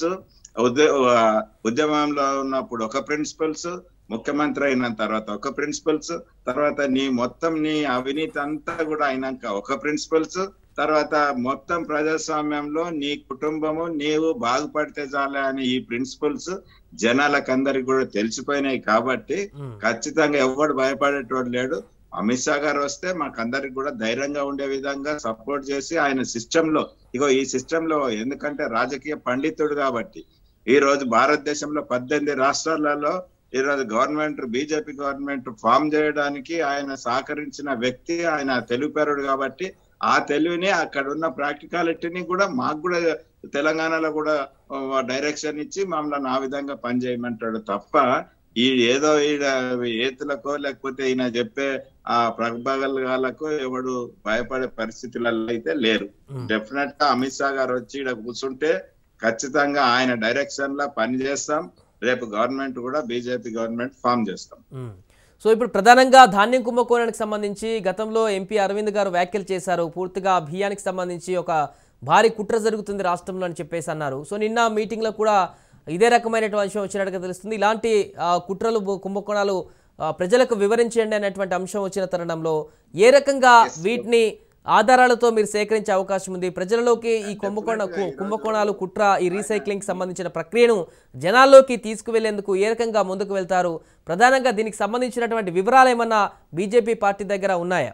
ఉద్యమంలో ఉన్నప్పుడు ఒక ప్రిన్సిపల్స్, ముఖ్యమంత్రి అయిన తర్వాత ఒక ప్రిన్సిపల్స్, తర్వాత నీ అవినీతి అంతా కూడా అయినాక ఒక ప్రిన్సిపల్స్, తర్వాత మొత్తం ప్రజాస్వామ్యంలో నీ కుటుంబము నీవు బాగుపడితే చాలే అని ఈ ప్రిన్సిపల్స్ జనాలకందరికి కూడా తెలిసిపోయినాయి. కాబట్టి ఖచ్చితంగా ఎవడు భయపడేటోడు లేడు. అమిత్ షా గారు వస్తే మాకందరికి కూడా ధైర్యంగా ఉండే విధంగా సపోర్ట్ చేసి ఆయన సిస్టమ్ లో ఈ సిస్టమ్ లో, ఎందుకంటే రాజకీయ పండితుడు కాబట్టి ఈ రోజు భారతదేశంలో 18 రాష్ట్రాలలో ఈ రోజు బీజేపీ గవర్నమెంట్ ఫామ్ చేయడానికి ఆయన సహకరించిన వ్యక్తి, ఆయన తెలుగుపరుడు కాబట్టి ఆ తెలివిని అక్కడ ఉన్న ప్రాక్టికాలిటీని కూడా మాకు కూడా తెలంగాణలో కూడా డైరెక్షన్ ఇచ్చి మమ్మల్ని ఆ విధంగా పనిచేయమంటాడు తప్ప ఈ ఏదో ఏతులకో లేకపోతే ఈయన చెప్పే ఆ ప్రగల్గాలకు ఎవడు భయపడే పరిస్థితులలో అయితే లేరు. డెఫినెట్ గా అమిత్ షా గారు వచ్చి ఇక్కడ కూర్చుంటే ఖచ్చితంగా ఆయన డైరెక్షన్ లో పని చేస్తాం. రేపు గవర్నమెంట్ కూడా బీజేపీ గవర్నమెంట్ ఫామ్ చేస్తాం. సో ఇప్పుడు ప్రధానంగా ధాన్యం కుంభకోణానికి సంబంధించి గతంలో ఎంపీ అరవింద్ గారు వ్యాఖ్యలు చేశారు. పూర్తిగా బియ్యానికి సంబంధించి ఒక భారీ కుట్ర జరుగుతుంది రాష్ట్రంలో అని చెప్పేసి అన్నారు. సో నిన్న మీటింగ్లో కూడా ఇదే రకమైనటువంటి అంశం వచ్చినట్టుగా తెలుస్తుంది. ఇలాంటి కుట్రలు కుంభకోణాలు ప్రజలకు వివరించండి అనేటువంటి అంశం వచ్చిన తరుణంలో ఏ రకంగా వీటిని ఆధారాలతో మీరు సేకరించే అవకాశం ఉంది? ప్రజలలోకి ఈ కుంభకోణాలు కుట్ర ఈ రీసైక్లింగ్ సంబంధించిన ప్రక్రియను జనాల్లోకి తీసుకువెళ్లేందుకు ఏ రకంగా ముందుకు వెళ్తారు? ప్రధానంగా దీనికి సంబంధించినటువంటి వివరాలు ఏమన్నా బీజేపీ పార్టీ దగ్గర ఉన్నాయా?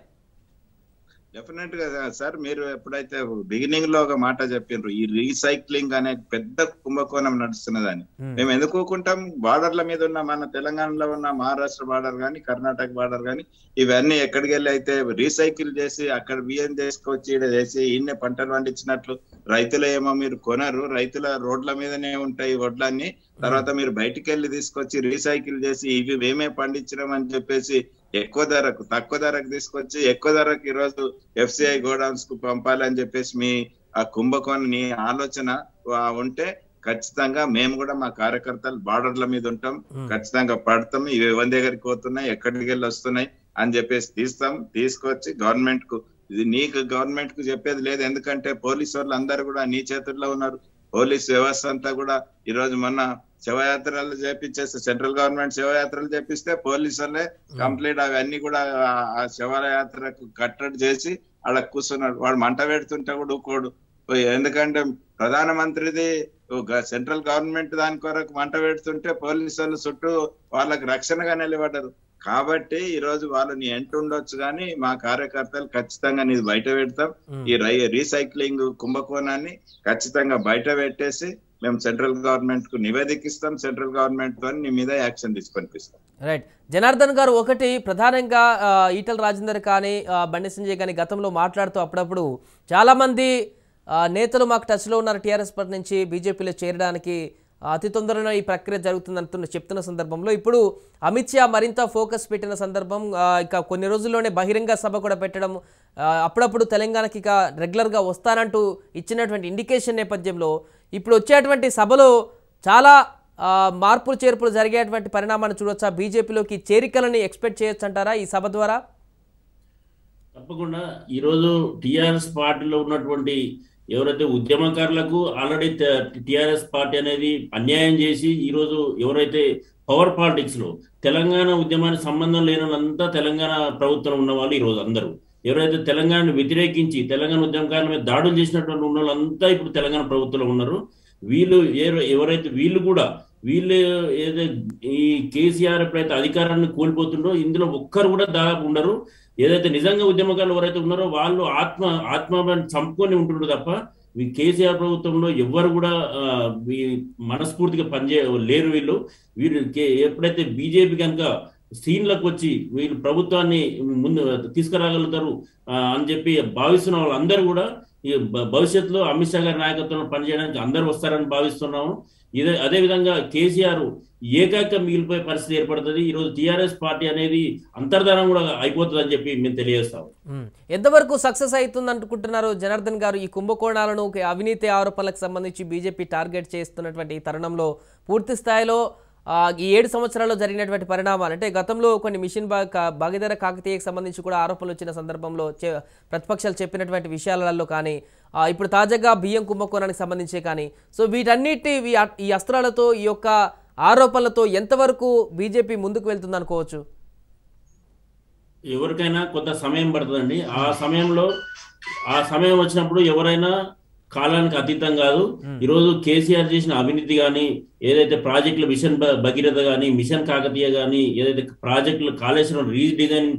డెఫినెట్ గా సార్, మీరు ఎప్పుడైతే బిగినింగ్ లో ఒక మాట చెప్పిండ్రు, ఈ రీసైక్లింగ్ అనే పెద్ద కుంభకోణం నడుస్తున్నదని మేము ఎందుకుంటాం? బార్డర్ల మీద ఉన్న మన తెలంగాణలో ఉన్న మహారాష్ట్ర బార్డర్ గాని, కర్ణాటక బార్డర్ గాని, ఇవన్నీ ఎక్కడికి వెళ్ళి అయితే రీసైకిల్ చేసి అక్కడ బియ్యం తీసుకొచ్చి ఇక్కడ చేసి ఈయన్నే పంటలు పండించినట్లు రైతులు ఏమో మీరు కొనరు, రైతుల రోడ్ల మీదనే ఉంటాయి వడ్లన్నీ. తర్వాత మీరు బయటికి వెళ్ళి తీసుకొచ్చి రీసైకిల్ చేసి ఇవి మేమే పండించడం అని చెప్పేసి తక్కువ ధరకు తీసుకొచ్చి ఎక్కువ ధరకు ఈరోజు FCI గోడౌన్స్ కు పంపాలని చెప్పేసి మీ ఆ కుంభకోణం నీ ఆలోచన ఉంటే ఖచ్చితంగా మేము కూడా మా కార్యకర్తలు బార్డర్ల మీద ఉంటాం, ఖచ్చితంగా పడతాం. ఇవి ఎవరి దగ్గరికి పోతున్నాయి, ఎక్కడికి వెళ్ళి వస్తున్నాయి అని చెప్పేసి తీసుకొచ్చి గవర్నమెంట్ కు, ఇది నీకు గవర్నమెంట్ కు చెప్పేది లేదు. ఎందుకంటే పోలీసు వాళ్ళు అందరూ కూడా నీ చేతుల్లో ఉన్నారు. పోలీస్ వ్యవస్థ అంతా కూడా ఈ రోజు మొన్న శవయాత్రలు చేపించేస్తే, సెంట్రల్ గవర్నమెంట్ శవయాత్రలు చేపిస్తే పోలీసు వాళ్ళే కంప్లీట్ అవన్నీ కూడా ఆ శవయాత్రకు కట్టడి చేసి అక్కడ కూర్చున్నాడు. వాడు మంట పెడుతుంటే కూడా ఊకోడు. ఎందుకంటే ప్రధానమంత్రిది సెంట్రల్ గవర్నమెంట్ దాని కొరకు మంట పెడుతుంటే పోలీసు వాళ్ళు చుట్టూ వాళ్ళకి రక్షణగా నిలబడ్డారు. కాబట్టి ఈ రోజు వాళ్ళు నీ ఎంట ఉండొచ్చు కానీ మా కార్యకర్తలు ఖచ్చితంగా నీ బయట పెడతాం. ఈ రీసైక్లింగ్ కుంభకోణాన్ని ఖచ్చితంగా బయట పెట్టేసి మేము సెంట్రల్ గవర్నమెంట్ కు నివేదికిస్తాం. సెంట్రల్ గవర్నమెంట్ తో నీ మీద యాక్షన్ తీసుకొనిపిస్తాం. రైట్ జనార్దన్ గారు, ఒకటి ప్రధానంగా ఈటల రాజేందర్ కానీ బండి సంజయ్ కానీ గతంలో మాట్లాడుతూ అప్పుడప్పుడు చాలా మంది నేతలు మాకు టచ్లో ఉన్నారు టీఆర్ఎస్ పార్టీ నుంచి బీజేపీలో చేరడానికి, అతి తొందరలో ఈ ప్రక్రియ జరుగుతుందంటున్న చెప్తున్న సందర్భంలో ఇప్పుడు అమిత్ షా మరింత ఫోకస్ పెట్టిన సందర్భం, ఇక కొన్ని రోజుల్లోనే బహిరంగ సభ కూడా పెట్టడం, అప్పుడప్పుడు తెలంగాణకి ఇక రెగ్యులర్గా వస్తానంటూ ఇచ్చినటువంటి ఇండికేషన్ నేపథ్యంలో ఇప్పుడు వచ్చేటువంటి సభలో చాలా మార్పులు చేర్పులు జరిగేటువంటి పరిణామాన్ని చూడొచ్చా? బీజేపీలోకి చేరికలని ఎక్స్పెక్ట్ చేయొచ్చు అంటారా ఈ సభ ద్వారా? తప్పకుండా ఈరోజు టీఆర్ఎస్ పార్టీలో ఉన్నటువంటి ఎవరైతే ఉద్యమకారులకు ఆల్రెడీ టీఆర్ఎస్ పార్టీ అనేది అన్యాయం చేసి ఈరోజు ఎవరైతే పవర్ పాలిటిక్స్ లో తెలంగాణ ఉద్యమానికి సంబంధం లేనంతా తెలంగాణ ప్రభుత్వం ఉన్న వాళ్ళు ఈరోజు అందరూ ఎవరైతే తెలంగాణను వ్యతిరేకించి తెలంగాణ ఉద్యమకారుల మీద దాడులు చేసినటువంటి ఉన్న వాళ్ళంతా ఇప్పుడు తెలంగాణ ప్రభుత్వంలో ఉన్నారు. వీళ్ళు కూడా ఏదైతే ఈ కేసీఆర్ ఎప్పుడైతే అధికారాన్ని కోల్పోతుండో ఇందులో ఒక్కరు కూడా దాదాపు ఉండరు. ఏదైతే నిజంగా ఉద్యమకారులు ఎవరైతే ఉన్నారో వాళ్ళు ఆత్మ చంపుకొని ఉంటున్నారు తప్ప ఈ కేసీఆర్ ప్రభుత్వంలో ఎవ్వరు కూడా మనస్ఫూర్తిగా లేరు. వీళ్ళు ఎప్పుడైతే బీజేపీ కనుక సీన్లకు వచ్చి వీళ్ళు ప్రభుత్వాన్ని ముందు తీసుకురాగలుగుతారు అని చెప్పి భావిస్తున్న వాళ్ళందరూ కూడా ఈ భవిష్యత్తులో అమిత్ షా గారి నాయకత్వంలో పనిచేయడానికి అందరూ వస్తారని భావిస్తున్నాము. అదే విధంగా కేసీఆర్ ఏకాగ్ర మిగిలిపోయే పరిస్థితి ఏర్పడుతుంది. ఈరోజు టీఆర్ఎస్ పార్టీ అనేది అంతర్ధానం కూడా అయిపోతుంది అని చెప్పి మేము తెలియజేస్తాము. ఎంతవరకు సక్సెస్ అవుతుంది అనుకుంటున్నారు జనార్దన్ గారు? ఈ కుంభకోణాలను, అవినీతి ఆరోపణలకు సంబంధించి బీజేపీ టార్గెట్ చేస్తున్నటువంటి ఈ తరుణంలో పూర్తి స్థాయిలో ఈ 7 సంవత్సరాల్లో జరిగినటువంటి పరిణామాలు అంటే గతంలో కొన్ని మిషన్ భాగీరథ కాకతీయకు సంబంధించి కూడా ఆరోపణలు వచ్చిన సందర్భంలో ప్రతిపక్షాలు చెప్పినటువంటి విషయాలలో కానీ ఇప్పుడు తాజాగా బియ్యం కుంభకోణానికి సంబంధించే కానీ సో వీటన్నిటి ఈ అస్త్రాలతో ఈ యొక్క ఆరోపణలతో ఎంతవరకు బీజేపీ ముందుకు వెళ్తుంది అనుకోవచ్చు? ఎవరికైనా కొంత సమయం పడుతుందండి. ఆ సమయం వచ్చినప్పుడు ఎవరైనా కాలానికి అతీతం కాదు. ఈరోజు కేసీఆర్ చేసిన అవినీతి కానీ, ఏదైతే ప్రాజెక్టుల మిషన్ భగీరథ కానీ, మిషన్ కాకతీయ కానీ, ఏదైతే ప్రాజెక్టులు కాళేశ్వరం రీడిజైన్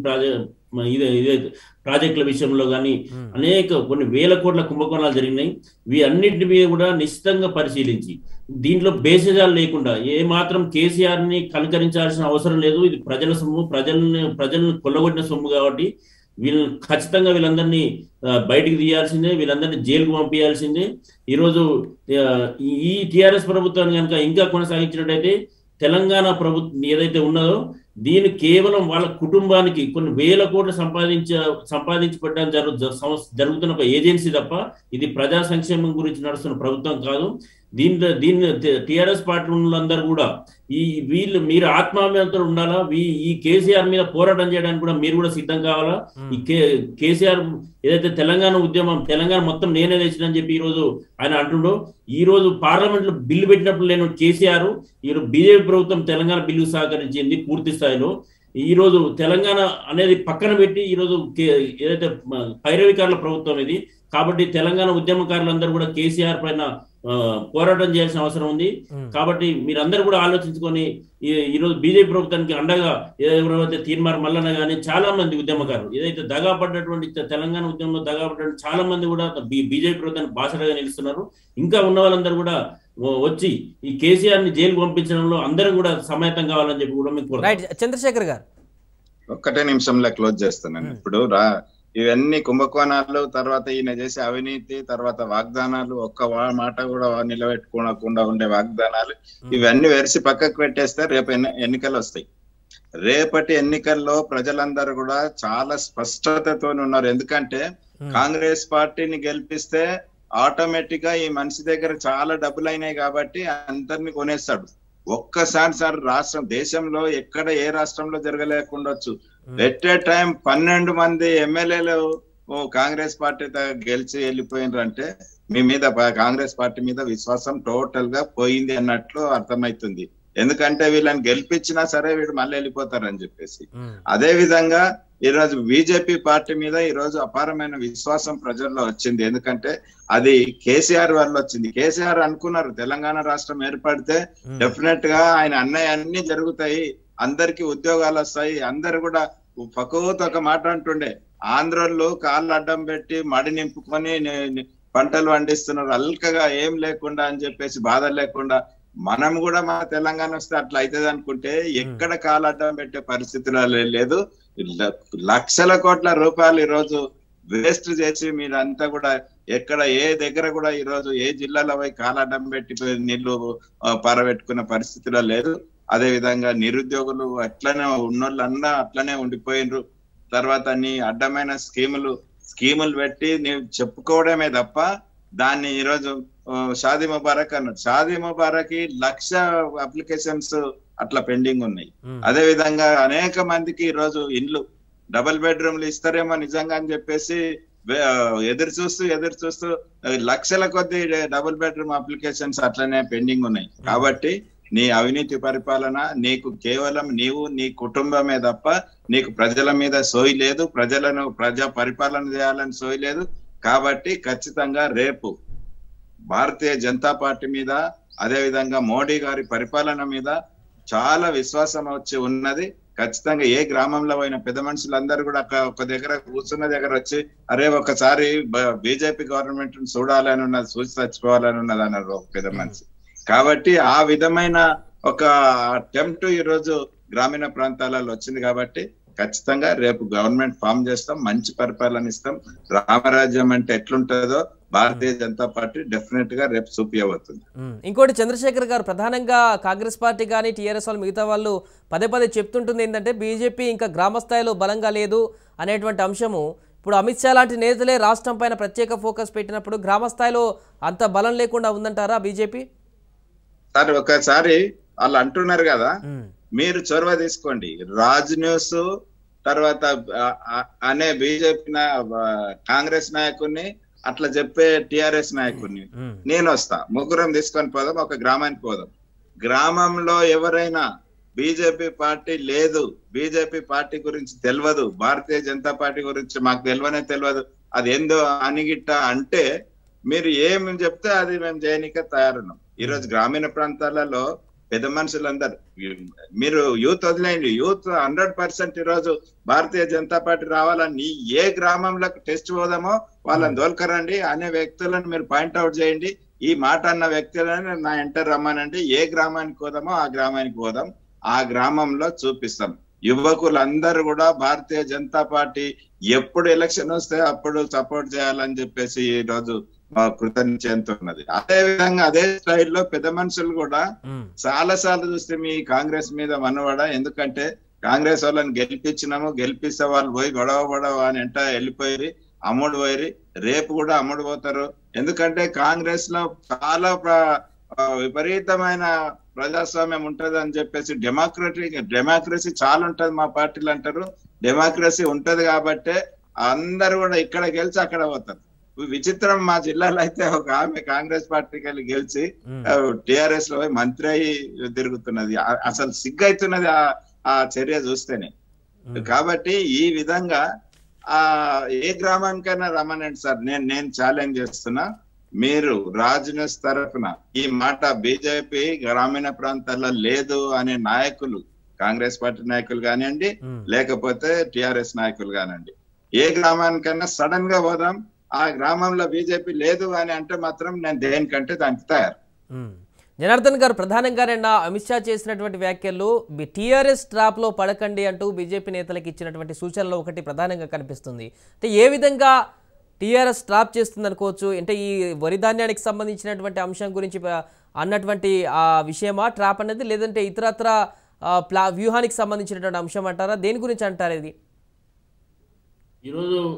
ప్రాజెక్టుల విషయంలో కానీ అనేక కొన్ని వేల కోట్ల కుంభకోణాలు జరిగినాయి. అన్నింటి మీద కూడా నిశ్చితంగా పరిశీలించి దీంట్లో బేసిజాలు లేకుండా ఏ మాత్రం కేసీఆర్ ని కనుకరించాల్సిన అవసరం లేదు. ఇది ప్రజల సొమ్ము, ప్రజలను కొల్లగొట్టిన సొమ్ము కాబట్టి ఖచ్చితంగా వీళ్ళందరినీ బయటికి తీయాల్సిందే, వీళ్ళందరినీ జైలుకు పంపించాల్సిందే. ఈరోజు ఈ టిఆర్ఎస్ ప్రభుత్వాన్ని కనుక ఇంకా కొనసాగించినట్టయితే తెలంగాణ ప్రభుత్వం ఏదైతే ఉన్నదో దీన్ని కేవలం వాళ్ళ కుటుంబానికి కొన్ని వేల కోట్లు సంపాదించి పెట్టడం జరుగుతున్న ఒక ఏజెన్సీ తప్ప ఇది ప్రజా సంక్షేమం గురించి నడుస్తున్న ప్రభుత్వం కాదు. దీన్ని టిఆర్ఎస్ పార్టీ వాళ్ళందరూ కూడా మీరు ఆత్మాభిమానంతో ఉండాలా. ఈ కేసీఆర్ మీద పోరాటం చేయడానికి కూడా మీరు కూడా సిద్ధం కావాలా. ఈ కేసీఆర్ ఏదైతే తెలంగాణ ఉద్యమం, తెలంగాణ మొత్తం నేనే తెచ్చినని చెప్పి ఈ రోజు ఆయన అంటుండో, ఈ రోజు పార్లమెంట్ లో బిల్లు పెట్టినప్పుడు నేను కేసీఆర్ ఈరోజు బీజేపీ ప్రభుత్వం తెలంగాణ బిల్లు సహకరించింది పూర్తి స్థాయిలో. ఈ రోజు తెలంగాణ అనేది పక్కన పెట్టి ఈరోజు ఏదైతే పైరవికారుల ప్రభుత్వం ఇది కాబట్టి తెలంగాణ ఉద్యమకారులందరూ కూడా కేసీఆర్ పైన పోరాటం చేయాల్సిన అవసరం ఉంది. కాబట్టి మీరందరూ కూడా ఆలోచించుకొని ఈరోజు బీజేపీ ప్రభుత్వానికి అండగా ఎవరైతే తీర్మార్ మల్లన్న కానీ చాలా మంది ఉద్యమకారులు ఏదైతే దగాపడ్డటువంటి తెలంగాణ ఉద్యమంలో దగాపడ్డ చాలా మంది కూడా బీజేపీ ప్రభుత్వానికి బాసటగా నిలుస్తున్నారు. ఇంకా ఉన్న వాళ్ళందరూ కూడా వచ్చి ఈ కేసీఆర్ ని జైలు పంపించడంలో అందరూ కూడా సమాయత్తం కావాలని చెప్పి కూడా మీకు చంద్రశేఖర్ గారు ఒక్కటే నిమిషంలో క్లోజ్ చేస్తున్నాను. ఇప్పుడు ఇవన్నీ కుంభకోణాలు, తర్వాత ఈయన చేసే అవినీతి, తర్వాత వాగ్దానాలు, ఒక్క మాట కూడా నిలబెట్టుకోకుండా ఉండే వాగ్దానాలు, ఇవన్నీ వెరిసి పక్కకు పెట్టేస్తే రేపు ఎన్నికలు వస్తాయి. రేపటి ఎన్నికల్లో ప్రజలందరూ కూడా చాలా స్పష్టతతో ఉన్నారు. ఎందుకంటే కాంగ్రెస్ పార్టీని గెలిపిస్తే ఆటోమేటిక్ గా ఈ మనిషి దగ్గర చాలా డబ్బులు అయినాయి కాబట్టి అందరినీ కొనేస్తాడు. ఒక్కసారి రాష్ట్రం దేశంలో ఎక్కడ ఏ రాష్ట్రంలో జరగలేకుండొచ్చు. ఎట్ ఏ టైం 12 మంది ఎమ్మెల్యేలు కాంగ్రెస్ పార్టీతో గెలిచి వెళ్ళిపోయినారంటే మీ మీద కాంగ్రెస్ పార్టీ మీద విశ్వాసం టోటల్ గా పోయింది అన్నట్లు అర్థమైతుంది. ఎందుకంటే వీళ్ళని గెలిపించినా సరే వీడు మళ్ళీ వెళ్ళిపోతారని చెప్పేసి. అదే విధంగా ఈరోజు బీజేపీ పార్టీ మీద ఈరోజు అపారమైన విశ్వాసం ప్రజల్లో వచ్చింది. ఎందుకంటే అది కేసీఆర్ వల్ల వచ్చింది. కేసీఆర్ అనుకున్నారు తెలంగాణ రాష్ట్రం ఏర్పడితే డెఫినెట్ గా ఆయన అన్నీ జరుగుతాయి, అందరికి ఉద్యోగాలు వస్తాయి, అందరు కూడా పక్కతో ఒక మాట అంటుండే, ఆంధ్రోళ్ళు కాళ్ళు అడ్డం పెట్టి మడి నింపుకొని పంటలు పండిస్తున్నారు అల్కగా ఏం లేకుండా అని చెప్పేసి బాధ లేకుండా మనం కూడా మన తెలంగాణ వస్తే అట్లా అవుతుంది అనుకుంటే ఎక్కడ కాలడ్డం పెట్టే పరిస్థితులు లేదు. లక్షల కోట్ల రూపాయలు ఈరోజు వేస్ట్ చేసి మీరంతా కూడా ఎక్కడ ఏ దగ్గర కూడా ఈరోజు ఏ జిల్లాలో పోయి కాలడ్డం పెట్టి నీళ్లు పారబెట్టుకున్న పరిస్థితిలో లేదు. అదే విధంగా నిరుద్యోగులు అట్లనే ఉన్నోళ్ళన్నా అట్లనే ఉండిపోయినరు. తర్వాత నీ అడ్డమైన స్కీములు పెట్టి నీవు చెప్పుకోవడమే తప్ప దాన్ని ఈరోజు షాదీ ముబారక్ అన్నాడు. షాదీ ముబారక్ 1,00,000 అప్లికేషన్స్ అట్లా పెండింగ్ ఉన్నాయి. అదే విధంగా అనేక మందికి ఈరోజు ఇండ్లు డబుల్ బెడ్రూమ్లు ఇస్తారేమో నిజంగా అని చెప్పేసి ఎదురు చూస్తూ లక్షల కొద్ది డబుల్ బెడ్రూమ్ అప్లికేషన్స్ అట్లనే పెండింగ్ ఉన్నాయి. కాబట్టి నీ అవినీతి పరిపాలన నీకు కేవలం నీవు నీ కుటుంబమే తప్ప నీకు ప్రజల మీద సోయి లేదు, ప్రజా పరిపాలన చేయాలని సోయి లేదు. కాబట్టి ఖచ్చితంగా రేపు భారతీయ జనతా పార్టీ మీద అదే విధంగా మోడీ గారి పరిపాలన మీద చాలా విశ్వాసం వచ్చి ఉన్నది. ఖచ్చితంగా ఏ గ్రామంలో అయిన పెద్ద మనుషులందరూ కూడా ఒక దగ్గర కూర్చున్న దగ్గర వచ్చి అరే ఒకసారి బీజేపీ గవర్నమెంట్ చూడాలని ఉన్నది, చూసి చచ్చిపోవాలని ఉన్నది అన్నారు ఒక పెద్ద మనిషి. కాబట్టి ఆ విధమైన ఒక అటెంప్ట్ ఈరోజు గ్రామీణ ప్రాంతాలలో వచ్చింది. కాబట్టి ఖచ్చితంగా రేపు గవర్నమెంట్ ఫామ్ చేస్తాం, మంచి పరిపాలన ఇస్తాం. రామరాజ్యం అంటే ఎట్లుంటుందో భారతీయ జనతా పార్టీ డెఫినెట్ గా రేపు చూపించబోతుంది. ఇంకోటి చంద్రశేఖర్ గారు, ప్రధానంగా కాంగ్రెస్ పార్టీ కానీ టీఆర్ఎస్ వాళ్ళు మిగతా వాళ్ళు పదే చెప్తుంటుంది ఏంటంటే బీజేపీ ఇంకా గ్రామ స్థాయిలో బలంగా లేదు అనేటువంటి అంశము. ఇప్పుడు అమిత్ షా లాంటి నేతలే రాష్ట్రం పైన ప్రత్యేక ఫోకస్ పెట్టినప్పుడు గ్రామ స్థాయిలో అంత బలం లేకుండా ఉందంటారా బీజేపీ? సార్ ఒకసారి వాళ్ళు అంటున్నారు కదా, మీరు చొరవ తీసుకోండి. రాజ్ న్యూస్ తర్వాత అనే బీజేపీ కాంగ్రెస్ నాయకుడిని అట్లా చెప్పే టిఆర్ఎస్ నాయకుడిని నేను వస్తా, ముగ్గురం తీసుకొని పోదాం, ఒక గ్రామానికి పోదాం. గ్రామంలో ఎవరైనా బీజేపీ పార్టీ లేదు, బీజేపీ పార్టీ గురించి తెలియదు, భారతీయ జనతా పార్టీ గురించి మాకు తెలియదు, అది ఏందో అనిగిట్ట అంటే మీరు ఏమి చెప్తే అది మేము చేయనిక తయారున్నాం. ఈరోజు గ్రామీణ ప్రాంతాలలో పెద్ద మనుషులందరూ, మీరు యూత్ వదిలేయండి, యూత్ 100% ఈరోజు భారతీయ జనతా పార్టీ రావాలని ఏ గ్రామంలో టెస్ట్ పోదామో వాళ్ళని దోల్కరండి అనే వ్యక్తులను మీరు పాయింట్అవుట్ చేయండి. ఈ మాట అన్న వ్యక్తులను నా ఎంటర్ రమ్మనండి, ఏ గ్రామానికి పోదామో ఆ గ్రామానికి పోదాం, ఆ గ్రామంలో చూపిస్తాం. యువకులందరూ కూడా భారతీయ జనతా పార్టీ ఎప్పుడు ఎలక్షన్ వస్తే అప్పుడు సపోర్ట్ చేయాలని చెప్పేసి ఈ రోజు కృతజ్ఞత ఉన్నది. అదే విధంగా అదే స్టైల్లో పెద్ద మనుషులు కూడా చాలా సార్లు చూస్తే మీ కాంగ్రెస్ మీద మనవడ, ఎందుకంటే కాంగ్రెస్ వాళ్ళని గెలిపిస్తే వాళ్ళు పోయి గొడవ అని ఎంట వెళ్ళిపోయి అమ్ముడు పోయి రేపు కూడా అమ్ముడు పోతారు. ఎందుకంటే కాంగ్రెస్ లో చాలా విపరీతమైన ప్రజాస్వామ్యం ఉంటది అని చెప్పేసి డెమోక్రసీ చాలా ఉంటది మా పార్టీలు అంటారు. డెమోక్రసీ ఉంటది కాబట్టే అందరు కూడా ఇక్కడ గెలిచి అక్కడ పోతారు. విచిత్రం, మా జిల్లాలో అయితే ఒక ఆమె కాంగ్రెస్ పార్టీకి వెళ్ళి గెలిచి టిఆర్ఎస్ లో మంత్రి అయి తిరుగుతున్నది. అసలు సిగ్గైతున్నది ఆ చర్య చూస్తేనే. కాబట్టి ఈ విధంగా ఏ గ్రామానికైనా రమ్మనండి సార్, నేను ఛాలెంజ్ చేస్తున్నా. మీరు రాజ్ న్యూస్ తరఫున ఈ మాట బీజేపీ గ్రామీణ ప్రాంతాల్లో లేదు అనే నాయకులు, కాంగ్రెస్ పార్టీ నాయకులు కానివ్వండి లేకపోతే టిఆర్ఎస్ నాయకులు కానివ్వండి, ఏ గ్రామానికైనా సడన్ గా పోదాం, ఆ గ్రామంలో బీజేపీ లేదు అని అంటే మాత్రం నేను దేనికంటే దానికి తయారు. జనార్దన్ గారు, ప్రధానంగా నిన్న అమిత్ షా చేసినటువంటి వ్యాఖ్యలు టీఆర్ఎస్ ట్రాప్ లో పడకండి అంటూ బీజేపీ నేతలకు ఇచ్చినటువంటి సూచనలో ఒకటి ప్రధానంగా కనిపిస్తుంది. అంటే ఏ విధంగా టీఆర్ఎస్ ట్రాప్ చేస్తుంది అనుకోవచ్చు? అంటే ఈ వరి ధాన్యానికి సంబంధించినటువంటి అంశం గురించి అన్నటువంటి ఆ విషయమా ట్రాప్ అనేది, లేదంటే ఇతరత్ర వ్యూహానికి సంబంధించినటువంటి అంశం అంటారా? దేని గురించి అంటారు ఇది? ఈరోజు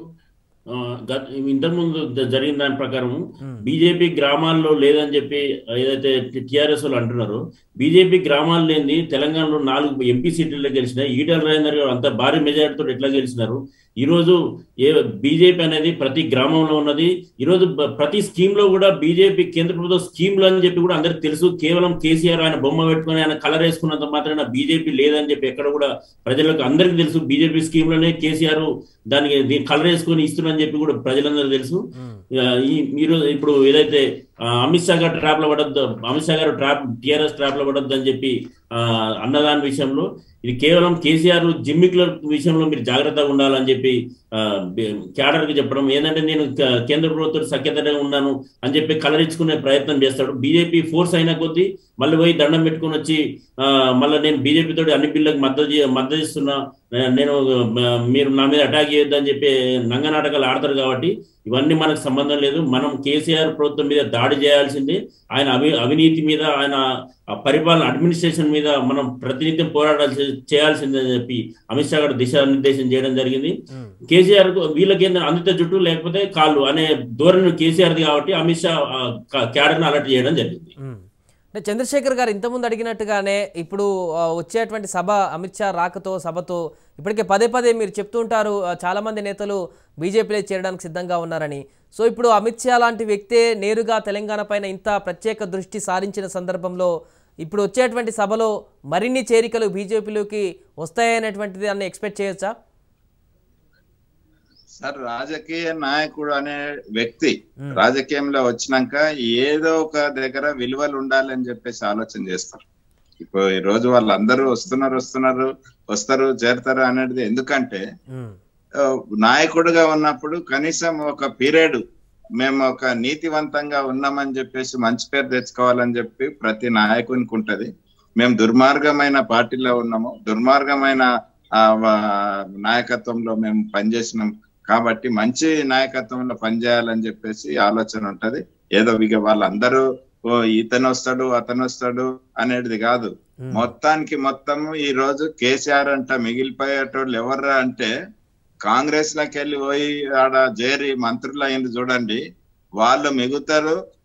ఇంతకుముందు జరిగిన దాని ప్రకారం బీజేపీ గ్రామాల్లో లేదని చెప్పి ఏదైతే టిఆర్ఎస్ వాళ్ళు అంటున్నారో, బీజేపీ గ్రామాలు లేని తెలంగాణలో 4 ఎంపీ సీట్లలో గెలిచినాయి. ఈటల రాజేందర్ గారు అంత భారీ మెజారిటీతో ఎట్లా గెలిచినారు? ఈరోజు బీజేపీ అనేది ప్రతి గ్రామంలో ఉన్నది. ఈరోజు ప్రతి స్కీమ్ లో కూడా బీజేపీ కేంద్ర ప్రభుత్వ స్కీమ్లు అని చెప్పి కూడా అందరికి తెలుసు. కేవలం కేసీఆర్ ఆయన బొమ్మ పెట్టుకుని ఆయన కలర్ వేసుకున్నంత మాత్రాన బీజేపీ లేదని చెప్పి ఎక్కడ కూడా ప్రజలకు అందరికి తెలుసు. బీజేపీ స్కీమ్ లోనే కేసీఆర్ దీని కలర్ వేసుకొని ఇస్తున్నారని చెప్పి కూడా ప్రజలందరూ తెలుసు. ఈరోజు ఇప్పుడు ఏదైతే అమిత్ షా గారు ట్రాప్ లో పడద్దు, అమిత్ షా గారు టిఆర్ఎస్ ట్రాప్ లో పడద్దు అని చెప్పి అన్నదాని విషయంలో, ఇది కేవలం కేసీఆర్ జిమ్మికుల విషయంలో మీరు జాగ్రత్తగా ఉండాలని చెప్పి క్యాడర్ కి చెప్పడం ఏంటంటే, నేను కేంద్ర ప్రభుత్వం సఖ్యతగా ఉన్నాను అని చెప్పి కలరించుకునే ప్రయత్నం చేస్తాడు. బీజేపీ ఫోర్స్ అయిన కొద్దీ మళ్ళీ పోయి దండం పెట్టుకుని వచ్చి మళ్ళీ నేను బీజేపీ తోటి అన్ని బిల్లులకు మద్దతు ఇస్తున్నా, నేను మీరు నా మీద అటాక్ చేయొద్దని చెప్పి నంగనాటకాలు ఆడతారు. కాబట్టి ఇవన్నీ మనకు సంబంధం లేదు. మనం కేసీఆర్ ప్రభుత్వం మీద దాడి చేయాల్సింది, ఆయన అవినీతి మీద, ఆయన పరిపాలన అడ్మినిస్ట్రేషన్ మీద మనం ప్రతినిత్యం పోరాటాలు చేయాల్సిందని చెప్పి అమిత్ షా గారు దిశానిర్దేశం చేయడం జరిగింది. కేసీఆర్ వీళ్ళకి ఏంటంటే అందితే జుట్టు లేకపోతే కాళ్ళు అనే ధోరణి కేసీఆర్ది కాబట్టి అమిత్ షా క్యాడర్ని అలర్ట్ చేయడం జరిగింది. అంటే చంద్రశేఖర్ గారు ఇంతకుముందు అడిగినట్టుగానే ఇప్పుడు వచ్చేటువంటి సభ, అమిత్ షా రాకతో సభతో ఇప్పటికే పదే మీరు చెప్తూ ఉంటారు చాలామంది నేతలు బీజేపీలో చేరడానికి సిద్ధంగా ఉన్నారని. సో ఇప్పుడు అమిత్ షా లాంటి వ్యక్తే నేరుగా తెలంగాణ పైన ఇంత ప్రత్యేక దృష్టి సారించిన సందర్భంలో ఇప్పుడు వచ్చేటువంటి సభలో మరిన్ని చేరికలు బీజేపీలోకి వస్తాయనేటువంటిది అన్న ఎక్స్పెక్ట్ చేయొచ్చా? సార్, రాజకీయ నాయకుడు అనే వ్యక్తి రాజకీయంలో వచ్చినాక ఏదో ఒక దగ్గర విలువలు ఉండాలని చెప్పేసి ఆలోచన చేస్తారు. ఇప్పుడు ఈ రోజు వాళ్ళందరూ వస్తారు చేరతారు అనేది ఎందుకంటే, నాయకుడుగా ఉన్నప్పుడు కనీసం ఒక పీరియడ్ మేము ఒక నీతివంతంగా ఉన్నామని చెప్పేసి మంచి పేరు తెచ్చుకోవాలని చెప్పి ప్రతి నాయకునికి ఉంటది. మేము దుర్మార్గమైన పార్టీలో ఉన్నాము, దుర్మార్గమైన నాయకత్వంలో మేము పనిచేసినాం కాబట్టి మంచి నాయకత్వంలో పనిచేయాలని చెప్పేసి ఆలోచన ఉంటది. ఏదో ఇక వాళ్ళందరూ ఇతను వస్తాడు అతను వస్తాడు అనేది కాదు. మొత్తం ఈ రోజు కేసీఆర్ అంట మిగిలిపోయేటోళ్ళు ఎవరు అంటే, కాంగ్రెస్ లోకి వెళ్ళి పోయి ఆడ చేరి మంత్రులు అయింది చూడండి, వాళ్ళు మిగుతారు.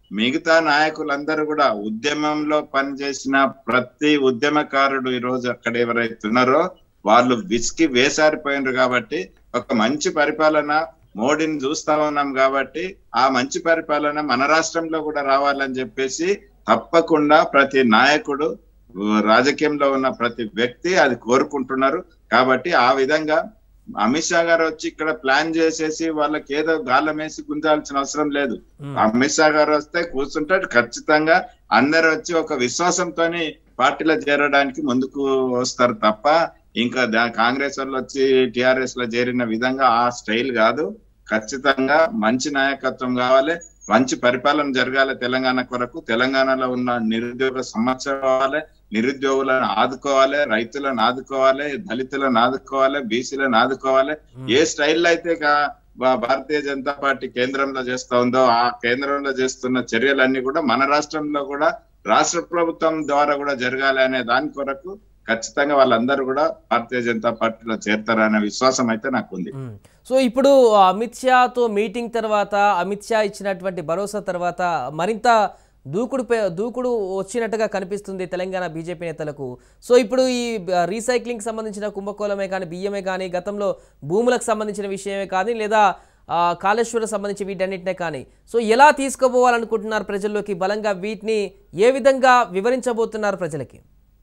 మిగతా నాయకులందరూ కూడా ఉద్యమంలో పనిచేసిన ప్రతి ఉద్యమకారుడు ఈ రోజు అక్కడ ఎవరైతే ఉన్నారో వాళ్ళు విసికి వేసారిపోయినారు. కాబట్టి ఒక మంచి పరిపాలన మోడీని చూస్తా ఉన్నాం కాబట్టి ఆ మంచి పరిపాలన మన రాష్ట్రంలో కూడా రావాలని చెప్పేసి తప్పకుండా ప్రతి నాయకుడు, రాజకీయంలో ఉన్న ప్రతి వ్యక్తి అది కోరుకుంటున్నారు. కాబట్టి ఆ విధంగా అమిత్ షా గారు వచ్చి ఇక్కడ ప్లాన్ చేసేసి వాళ్ళకి ఏదో గాలం వేసి గుంజాల్సిన అవసరం లేదు. అమిత్ షా గారు వస్తే కూర్చుంటాడు, ఖచ్చితంగా అందరు వచ్చి ఒక విశ్వాసంతోని పార్టీలో చేరడానికి ముందుకు వస్తారు తప్ప ఇంకా కాంగ్రెస్ వాళ్ళు వచ్చి టిఆర్ఎస్ లో చేరిన విధంగా ఆ స్టైల్ కాదు. ఖచ్చితంగా మంచి నాయకత్వం కావాలి, మంచి పరిపాలన జరగాలి తెలంగాణ కొరకు. తెలంగాణలో ఉన్న నిరుద్యోగ సమస్య కావాలి, నిరుద్యోగులను ఆదుకోవాలి, రైతులను ఆదుకోవాలి, దళితులను ఆదుకోవాలి, బీసీలను ఆదుకోవాలి. ఏ స్టైల్లో అయితే భారతీయ జనతా పార్టీ కేంద్రంలో చేస్తా ఉందో ఆ కేంద్రంలో చేస్తున్న చర్యలన్నీ కూడా మన రాష్ట్రంలో కూడా రాష్ట్ర ప్రభుత్వం ద్వారా కూడా జరగాలి అనే దాని కొరకు ఖచ్చితంగా వాళ్ళందరూ కూడా భారతీయ జనతా పార్టీలో చేరతారనే విశ్వాసం అయితే నాకు ఉంది. సో ఇప్పుడు అమిత్ షాతో మీటింగ్ తర్వాత, అమిత్ షా ఇచ్చినటువంటి భరోసా తర్వాత మరింత దూకుడు వచ్చినట్టుగా కనిపిస్తుంది తెలంగాణ బీజేపీ నేతలకు. సో ఇప్పుడు ఈ రీసైక్లింగ్ సంబంధించిన కుంభకోణమే కానీ, బియ్యమే కానీ, గతంలో భూములకు సంబంధించిన విషయమే కానీ, లేదా కాళేశ్వరం సంబంధించి వీటన్నిటినే కానీ, సో ఎలా తీసుకుపోవాలనుకుంటున్నారు ప్రజల్లోకి బలంగా? వీటిని ఏ విధంగా వివరించబోతున్నారు ప్రజలకి?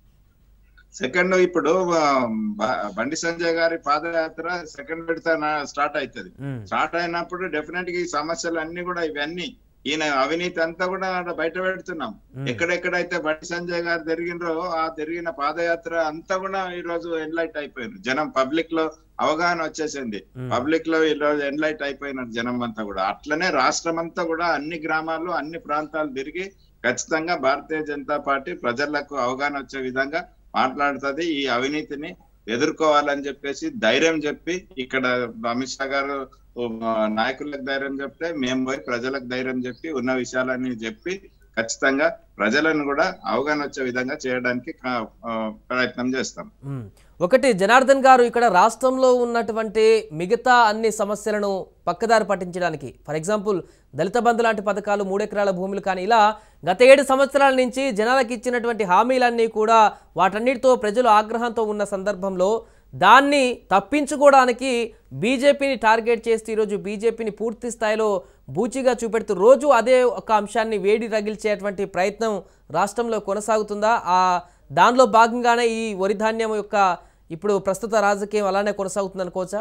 సెకండ్ ఇప్పుడు బండి సంజయ్ గారి పాదయాత్ర సెకండ్ విడత స్టార్ట్ అవుతుంది. స్టార్ట్ అయినప్పుడు డెఫినెట్ గా ఈ సమస్యలు అన్ని కూడా ఇవన్నీ ఈయన అవినీతి అంతా కూడా బయట పెడుతున్నాం. ఎక్కడెక్కడైతే బండి సంజయ్ గారు జరిగినరో ఆ జరిగిన పాదయాత్ర అంతా కూడా ఈ రోజు ఎన్లైట్ అయిపోయింది. జనం పబ్లిక్ లో అవగాహన వచ్చేసింది, పబ్లిక్ లో ఈ రోజు ఎన్లైట్ అయిపోయినారు జనం అంతా కూడా. అట్లనే రాష్ట్రం అంతా కూడా అన్ని గ్రామాలు, అన్ని ప్రాంతాలు తిరిగి ఖచ్చితంగా భారతీయ జనతా పార్టీ ప్రజలకు అవగాహన వచ్చే విధంగా మాట్లాడుతుంది. ఈ అవినీతిని ఎదుర్కోవాలని చెప్పేసి ధైర్యం చెప్పి, ఇక్కడ అమిత్ షా గారు నాయకులకు ధైర్యం చెప్తే మేము పోయి ప్రజలకు ధైర్యం చెప్పి ఉన్న విషయాలన్నీ చెప్పి ఖచ్చితంగా ప్రజలను కూడా అవగాహన వచ్చే విధంగా చేయడానికి ప్రయత్నం చేస్తాం. ఒకటి జనార్దన్ గారు, ఇక్కడ రాష్ట్రంలో ఉన్నటువంటి మిగతా అన్ని సమస్యలను పక్కదారి పట్టించడానికి, ఫర్ ఎగ్జాంపుల్ దళిత బంధు లాంటి పథకాలు, 3 ఎకరాల భూములు కానీ, ఇలా గత 7 సంవత్సరాల నుంచి జనాలకు ఇచ్చినటువంటి హామీలన్నీ కూడా వాటన్నిటితో ప్రజలు ఆగ్రహంతో ఉన్న సందర్భంలో దాన్ని తప్పించుకోవడానికి బీజేపీని టార్గెట్ చేస్తూ ఈరోజు బీజేపీని పూర్తి స్థాయిలో బూచిగా చూపెడుతూ రోజు అదే ఒక అంశాన్ని వేడి రగిల్చేటువంటి ప్రయత్నం రాష్ట్రంలో కొనసాగుతుందా? దానిలో భాగంగానే ఈ వరి ధాన్యం యొక్క ఇప్పుడు ప్రస్తుత రాజకీయం అలానే కొనసాగుతుంది అనుకోవచ్చా?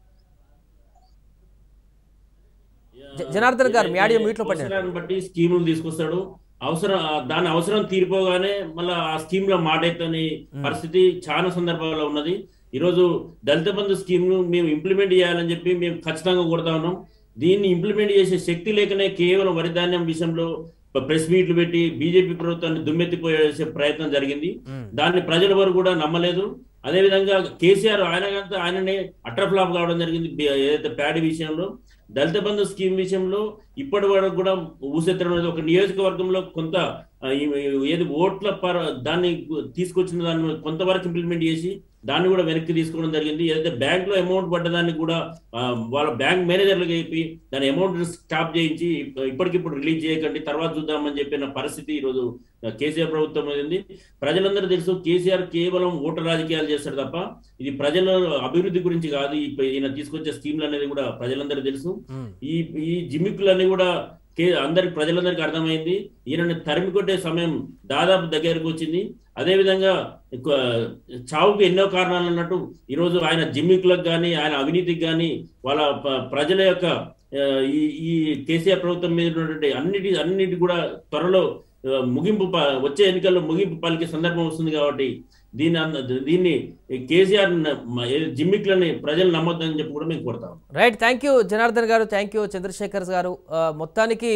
జనార్దన్ గారు, మీ ఆడియో మ్యూట్లో పడ్డారు. బట్టి స్కీములు తీసుకొస్తాడు, దాని అవసరం తీరిపోగానే మళ్ళీ ఆ స్కీమ్ లో మాటైతని పరిస్థితి చాలా సందర్భాల్లో ఉన్నది. ఈరోజు దళిత బంధు స్కీమ్ ను మేము ఇంప్లిమెంట్ చేయాలని చెప్పి మేము ఖచ్చితంగా కొడతా ఉన్నాం. దీన్ని ఇంప్లిమెంట్ చేసే శక్తి లేకనే కేవలం వరి ధాన్యం విషయంలో ప్రెస్ మీట్లు పెట్టి బీజేపీ ప్రభుత్వాన్ని దుమ్మెత్తిపోయేసే ప్రయత్నం జరిగింది. దాన్ని ప్రజల వరకు కూడా నమ్మలేదు. అదేవిధంగా కేసీఆర్ ఆయననే అట్రఫ్లాప్ కావడం జరిగింది. ఏదైతే ప్యాడీ విషయంలో, దళిత బంధు స్కీమ్ విషయంలో ఇప్పటి వరకు కూడా ఊసెత్తడం అనేది ఒక నియోజకవర్గంలో కొంత ఏది ఓట్ల దాన్ని తీసుకొచ్చిన దాన్ని కొంతవరకు ఇంప్లిమెంట్ చేసి దాన్ని కూడా వెనక్కి తీసుకోవడం జరిగింది. ఏదైతే బ్యాంక్ లో అమౌంట్ పడ్డదాన్ని కూడా వాళ్ళ బ్యాంక్ మేనేజర్లకు చెప్పి దాని అమౌంట్ స్టాప్ చేయించి ఇప్పటికిప్పుడు రిలీజ్ చేయకండి, తర్వాత చూద్దామని చెప్పిన పరిస్థితి ఈరోజు కేసీఆర్ ప్రభుత్వం ఉంది. ప్రజలందరూ తెలుసు, కేసీఆర్ కేవలం ఓటర్ రాజకీయాలు చేస్తాడు తప్ప ఇది ప్రజల అభివృద్ధి గురించి కాదు. ఈయన తీసుకొచ్చే స్కీమ్లు అనేది కూడా ప్రజలందరూ తెలుసు. ఈ జిమ్మిక్కులన్నీ కూడా ప్రజలందరికీ అర్థమైంది. ఈయనని తరిమి కొట్టే సమయం దాదాపు దగ్గరకు వచ్చింది. అదేవిధంగా చావుకు ఎన్నో కారణాలు అన్నట్టు ఈరోజు ఆయన జిమ్మికులకు కానీ, ఆయన అవినీతికి కానీ, వాళ్ళ ప్రజల యొక్క ఈ కేసీఆర్ ప్రభుత్వం మీద ఉన్నటువంటి అన్నిటి కూడా త్వరలో ముగింపు, వచ్చే ఎన్నికల్లో ముగింపు పలికే సందర్భం వస్తుంది. కాబట్టి దీన్ని కేసీఆర్ జిమ్మిక్లని ప్రజలు నమ్మొద్దని చెప్పి కూడా మేము కోరుతాం. రైట్, థ్యాంక్ యూ జనార్దన్ గారు, థ్యాంక్ యూ చంద్రశేఖర్ గారు. మొత్తానికి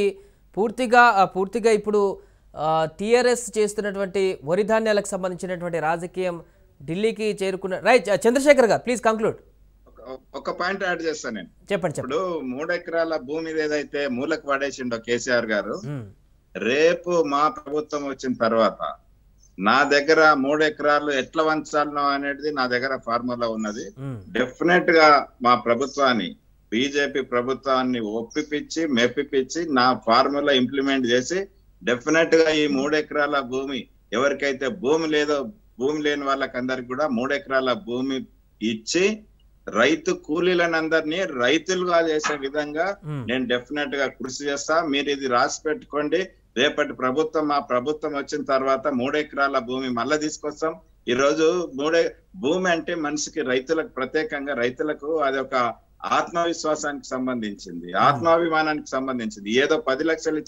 పూర్తిగా ఇప్పుడు టీఆర్ఎస్ చేస్తున్నటువంటి వరి ధాన్యాలకు సంబంధించినటువంటి రాజకీయం ఢిల్లీకి చేరుకున్న. రైట్ చంద్రశేఖర్ గారు, ప్లీజ్ కంక్లూడ్. ఒక పాయింట్ యాడ్ చేస్తాను నేను. చెప్పండి. ఇప్పుడు 3 ఎకరాల భూమి ఏదైతే మూలకు పడేసిండో కేసీఆర్ గారు, రేపు మా ప్రభుత్వం వచ్చిన తర్వాత నా దగ్గర 3 ఎకరాలు ఎట్లా వంచాలనో అనేది నా దగ్గర ఫార్ములా ఉన్నది. డెఫినెట్ గా మా ప్రభుత్వాన్ని బీజేపీ ప్రభుత్వాన్ని ఒప్పిపించి మెప్పిపించి నా ఫార్ములా ఇంప్లిమెంట్ చేసి డెఫినెట్ గా ఈ 3 ఎకరాల భూమి ఎవరికైతే భూమి లేదో భూమి లేని వాళ్ళకందరికి కూడా 3 ఎకరాల భూమి ఇచ్చి రైతు కూలీలనందరినీ రైతులుగా చేసే విధంగా నేను డెఫినెట్ గా కృషి చేస్తా. మీరు ఇది రాసి పెట్టుకోండి. రేపటి ప్రభుత్వం మా ప్రభుత్వం వచ్చిన తర్వాత 3 ఎకరాల భూమి మళ్ళా తీసుకొస్తాం. ఈ రోజు భూమి అంటే మనిషికి రైతులకు ప్రత్యేకంగా రైతులకు అది ఒక ఆత్మవిశ్వాసానికి సంబంధించింది, ఆత్మాభిమానానికి సంబంధించింది. ఏదో 10 లక్షలు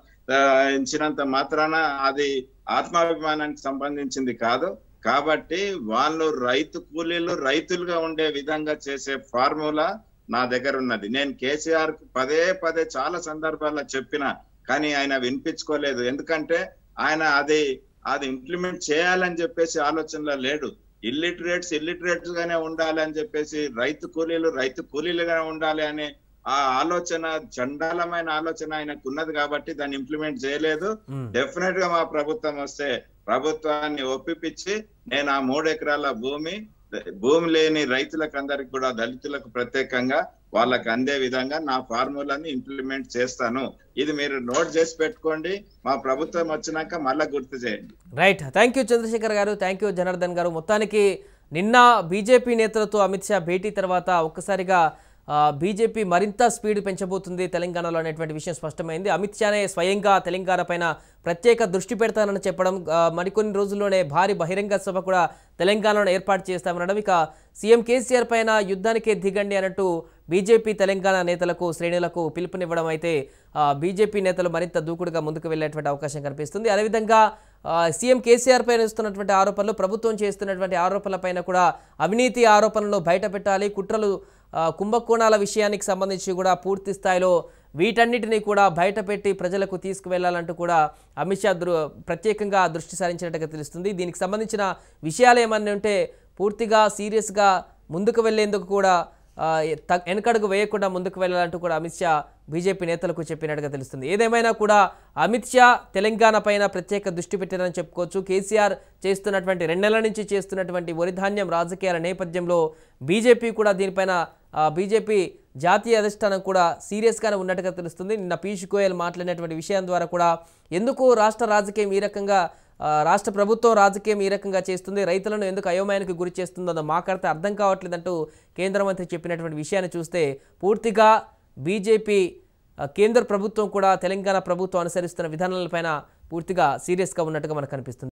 ఇచ్చినంత మాత్రాన అది ఆత్మాభిమానానికి సంబంధించింది కాదు. కాబట్టి వాళ్ళు రైతు కూలీలు రైతులుగా ఉండే విధంగా చేసే ఫార్ములా నా దగ్గర ఉన్నది. నేను కేసీఆర్ కు పదే చాలా సందర్భాల్లో చెప్పిన, కానీ ఆయన వినిపించుకోలేదు. ఎందుకంటే ఆయన అది ఇంప్లిమెంట్ చేయాలని చెప్పేసి ఆలోచనలో లేడు. ఇల్లిటరేట్స్ గానే ఉండాలి అని చెప్పేసి రైతు కూలీలుగానే ఉండాలి అనే ఆ ఆలోచన, చండాలమైన ఆలోచన ఆయనకు ఉన్నది కాబట్టి దాన్ని ఇంప్లిమెంట్ చేయలేదు. డెఫినెట్ గా మా ప్రభుత్వం వస్తే ప్రభుత్వాన్ని ఒప్పిపించి నేను ఆ 3 ఎకరాల భూమి లేని రైతులకు అందరికి కూడా దళితులకు ప్రత్యేకంగా వాళ్ళకి అందే విధంగా నా ఫార్ములాని ఇంప్లిమెంట్ చేస్తాను. ఇది మీరు నోట్ చేసి పెట్టుకోండి. మా ప్రభుత్వం వచ్చినాక మళ్ళా గుర్తు చేయండి. రైట్. థ్యాంక్ యూ చంద్రశేఖర్ గారు, థ్యాంక్ యూ జనార్దన్ గారు. మొత్తానికి నిన్న బీజేపీ నేతలతో అమిత్ షా భేటీ తర్వాత ఒక్కసారిగా బీజేపీ మరింత స్పీడ్ పెంచబోతుంది తెలంగాణలో అనేటువంటి విషయం స్పష్టమైంది. అమిత్ షానే స్వయంగా తెలంగాణ పైన ప్రత్యేక దృష్టి పెడతానని చెప్పడం, మరికొన్ని రోజుల్లోనే భారీ బహిరంగ సభ కూడా తెలంగాణలో ఏర్పాటు చేస్తామనడం, ఇక సీఎం కేసీఆర్ పైన యుద్ధానికే దిగండి అన్నట్టు బీజేపీ తెలంగాణ నేతలకు శ్రేణులకు పిలుపునివ్వడం అయితే బీజేపీ నేతలు మరింత దూకుడుగా ముందుకు వెళ్ళేటువంటి అవకాశం కనిపిస్తుంది. అదేవిధంగా సీఎం కేసీఆర్ పైన ఇస్తున్నటువంటి ఆరోపణలు, ప్రభుత్వం చేస్తున్నటువంటి ఆరోపణలపైన కూడా అవినీతి ఆరోపణలను బయట పెట్టాలి, కుట్రలు కుంభకోణాల విషయానికి సంబంధించి కూడా పూర్తి స్థాయిలో వీటన్నిటినీ కూడా బయటపెట్టి ప్రజలకు తీసుకువెళ్లాలంటూ కూడా అమిత్ షా ప్రత్యేకంగా దృష్టి సారించినట్టుగా తెలుస్తుంది. దీనికి సంబంధించిన విషయాలు ఏమన్నా ఉంటే పూర్తిగా సీరియస్గా ముందుకు వెళ్లేందుకు కూడా వెనకడుగు వేయకుండా ముందుకు వెళ్ళాలంటూ కూడా అమిత్ షా బీజేపీ నేతలకు చెప్పినట్టుగా తెలుస్తుంది. ఏదేమైనా కూడా అమిత్ షా తెలంగాణ పైన ప్రత్యేక దృష్టి పెట్టారని చెప్పుకోవచ్చు. కేసీఆర్ చేస్తున్నటువంటి 2 నెలల నుంచి చేస్తున్నటువంటి వరిధాన్యం రాజకీయాల నేపథ్యంలో బీజేపీ కూడా దీనిపైన బీజేపీ జాతీయ అధిష్టానం కూడా సీరియస్గానే ఉన్నట్టుగా తెలుస్తుంది. నిన్న పీయూష్ గోయల్ మాట్లాడినటువంటి విషయం ద్వారా కూడా ఎందుకు రాష్ట్ర రాజకీయం ఈ రకంగా, రాష్ట్ర ప్రభుత్వం రాజకీయం ఈ రకంగా చేస్తుంది, రైతులను ఎందుకు అయోమయానికి గురి చేస్తుందో మాకైతే అర్థం కావట్లేదంటూ కేంద్ర మంత్రి చెప్పినటువంటి విషయాన్ని చూస్తే పూర్తిగా బీజేపీ కేంద్ర ప్రభుత్వం కూడా తెలంగాణ ప్రభుత్వం అనుసరిస్తున్న విధానాలపైన పూర్తిగా సీరియస్గా ఉన్నట్టుగా మనకు కనిపిస్తుంది.